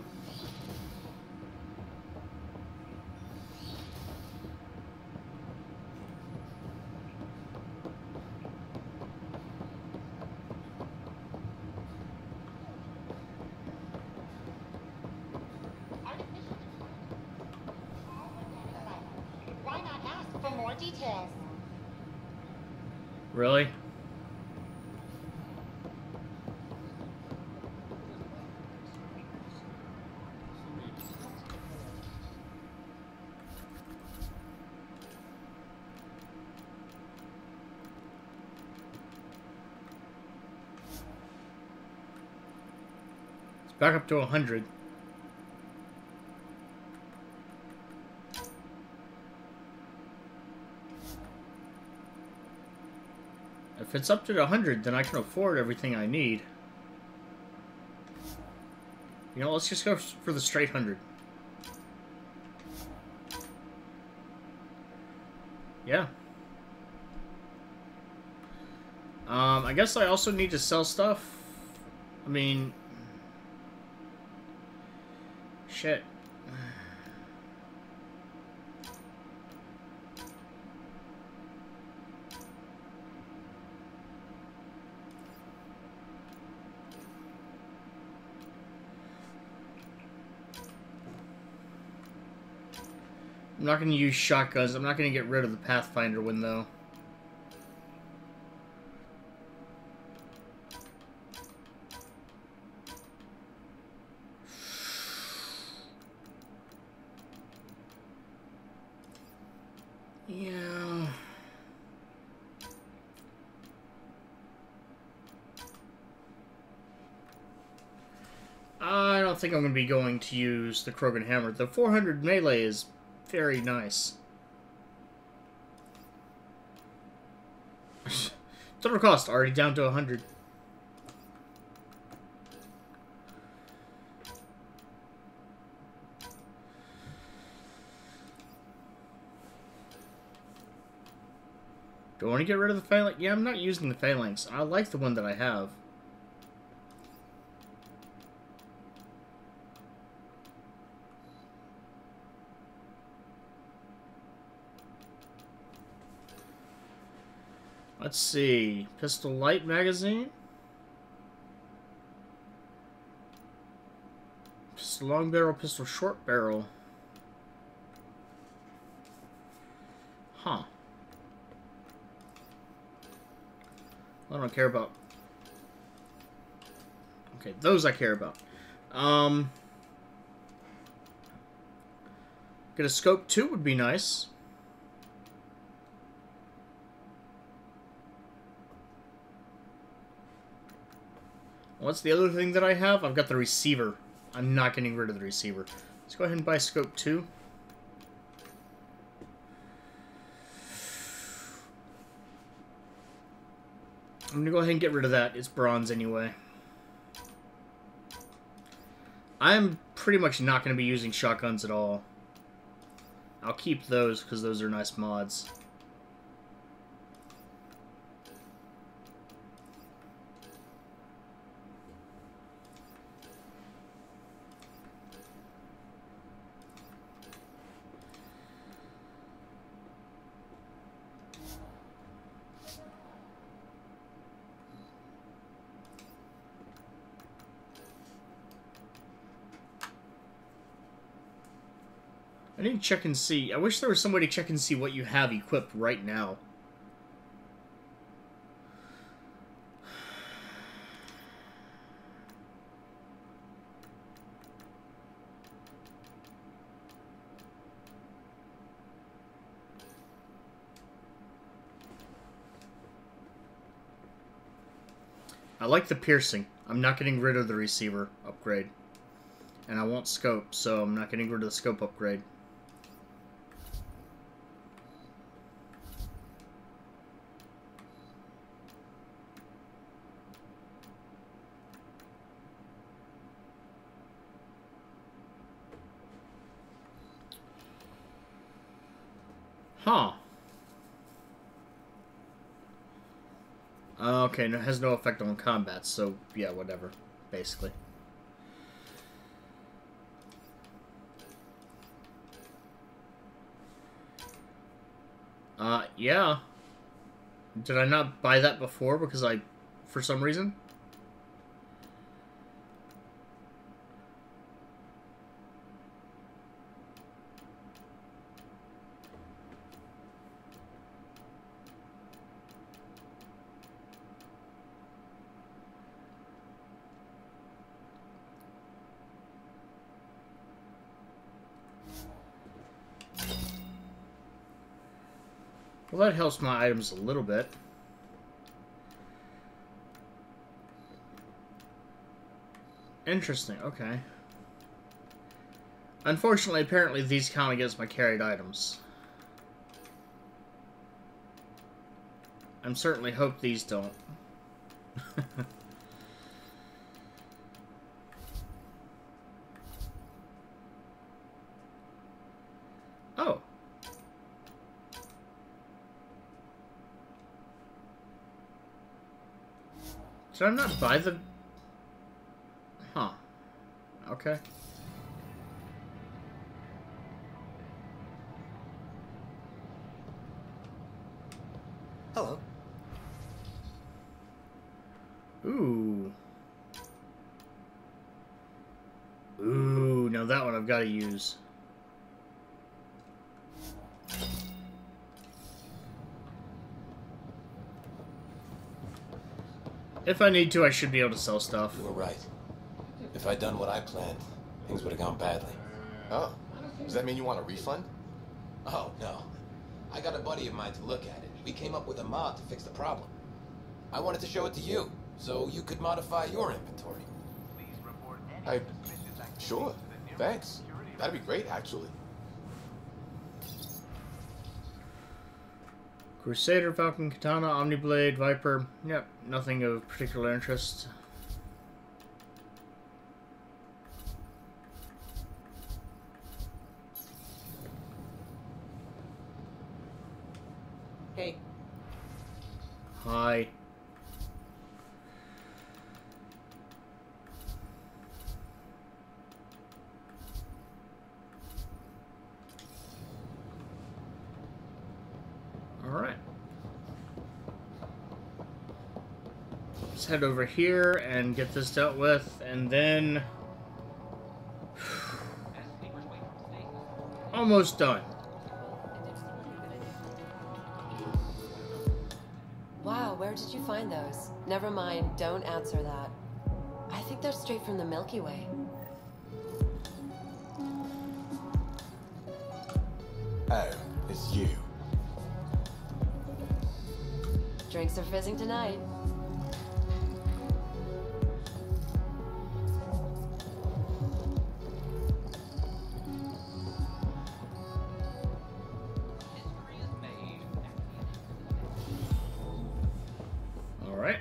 I: Why not ask for more details?
A: Really? Back up to a hundred. If it's up to a hundred, then I can afford everything I need. You know, let's just go for the straight hundred. Yeah. Um, I guess I also need to sell stuff. I mean... Shit. I'm not going to use shotguns. I'm not going to get rid of the Pathfinder one, though. Yeah. I don't think I'm going to be going to use the Krogan Hammer. The four hundred melee is very nice. Total cost already down to one hundred. Do I want to get rid of the phalanx? Yeah, I'm not using the phalanx. I like the one that I have. Let's see. Pistol light magazine. Pistol long barrel, pistol short barrel. Huh. I don't care about. Okay, those I care about. Um, get a scope two would be nice. What's the other thing that I have? I've got the receiver. I'm not getting rid of the receiver. Let's go ahead and buy scope two. I'm gonna go ahead and get rid of that. It's bronze anyway. I'm pretty much not gonna be using shotguns at all. I'll keep those because those are nice mods. I need to check and see. I wish there was somebody to check and see what you have equipped right now. I like the piercing. I'm not getting rid of the receiver upgrade. And I want scope, so I'm not getting rid of the scope upgrade. Huh. Uh, okay, it has no effect on combat, so yeah, whatever, basically. Uh, yeah. Did I not buy that before because I, for some reason? Well, that helps my items a little bit. Interesting, okay. Unfortunately, apparently these count against my carried items. I certainly hope these don't. Oh. Did I not buy the... Huh. Okay.
O: Hello.
A: Ooh. Ooh, now that one I've got to use. If I need to, I should be able to sell stuff.
C: You were right. If I'd done what I planned, things would have gone badly.
O: Oh, does that mean you want a refund?
C: Oh, no. I got a buddy of mine to look at it. We came up with a mod to fix the problem. I wanted to show it to you, so you could modify your inventory.
O: I... Sure. Thanks. That'd be great, actually.
A: Crusader, Falcon, Katana, Omniblade, Viper. Yep, nothing of particular interest.
E: Hey.
A: Hi. Alright. Let's head over here and get this dealt with, and then... Almost done.
D: Wow, where did you find those? Never mind, don't answer that. I think they're straight from the Milky Way.
O: Oh, it's you.
D: Drinks are fizzing tonight.
A: All right.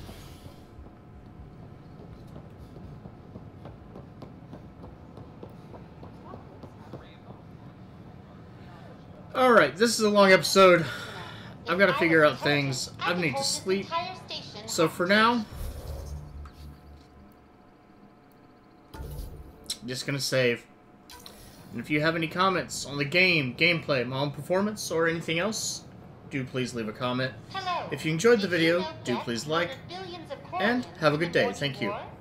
A: All right, this is a long episode. I've got to figure out things. I need to sleep. So for now, I'm just going to save. And if you have any comments on the game, gameplay, my own performance, or anything else, do please leave a comment. If you enjoyed the video, do please like. And have a good day. Thank you.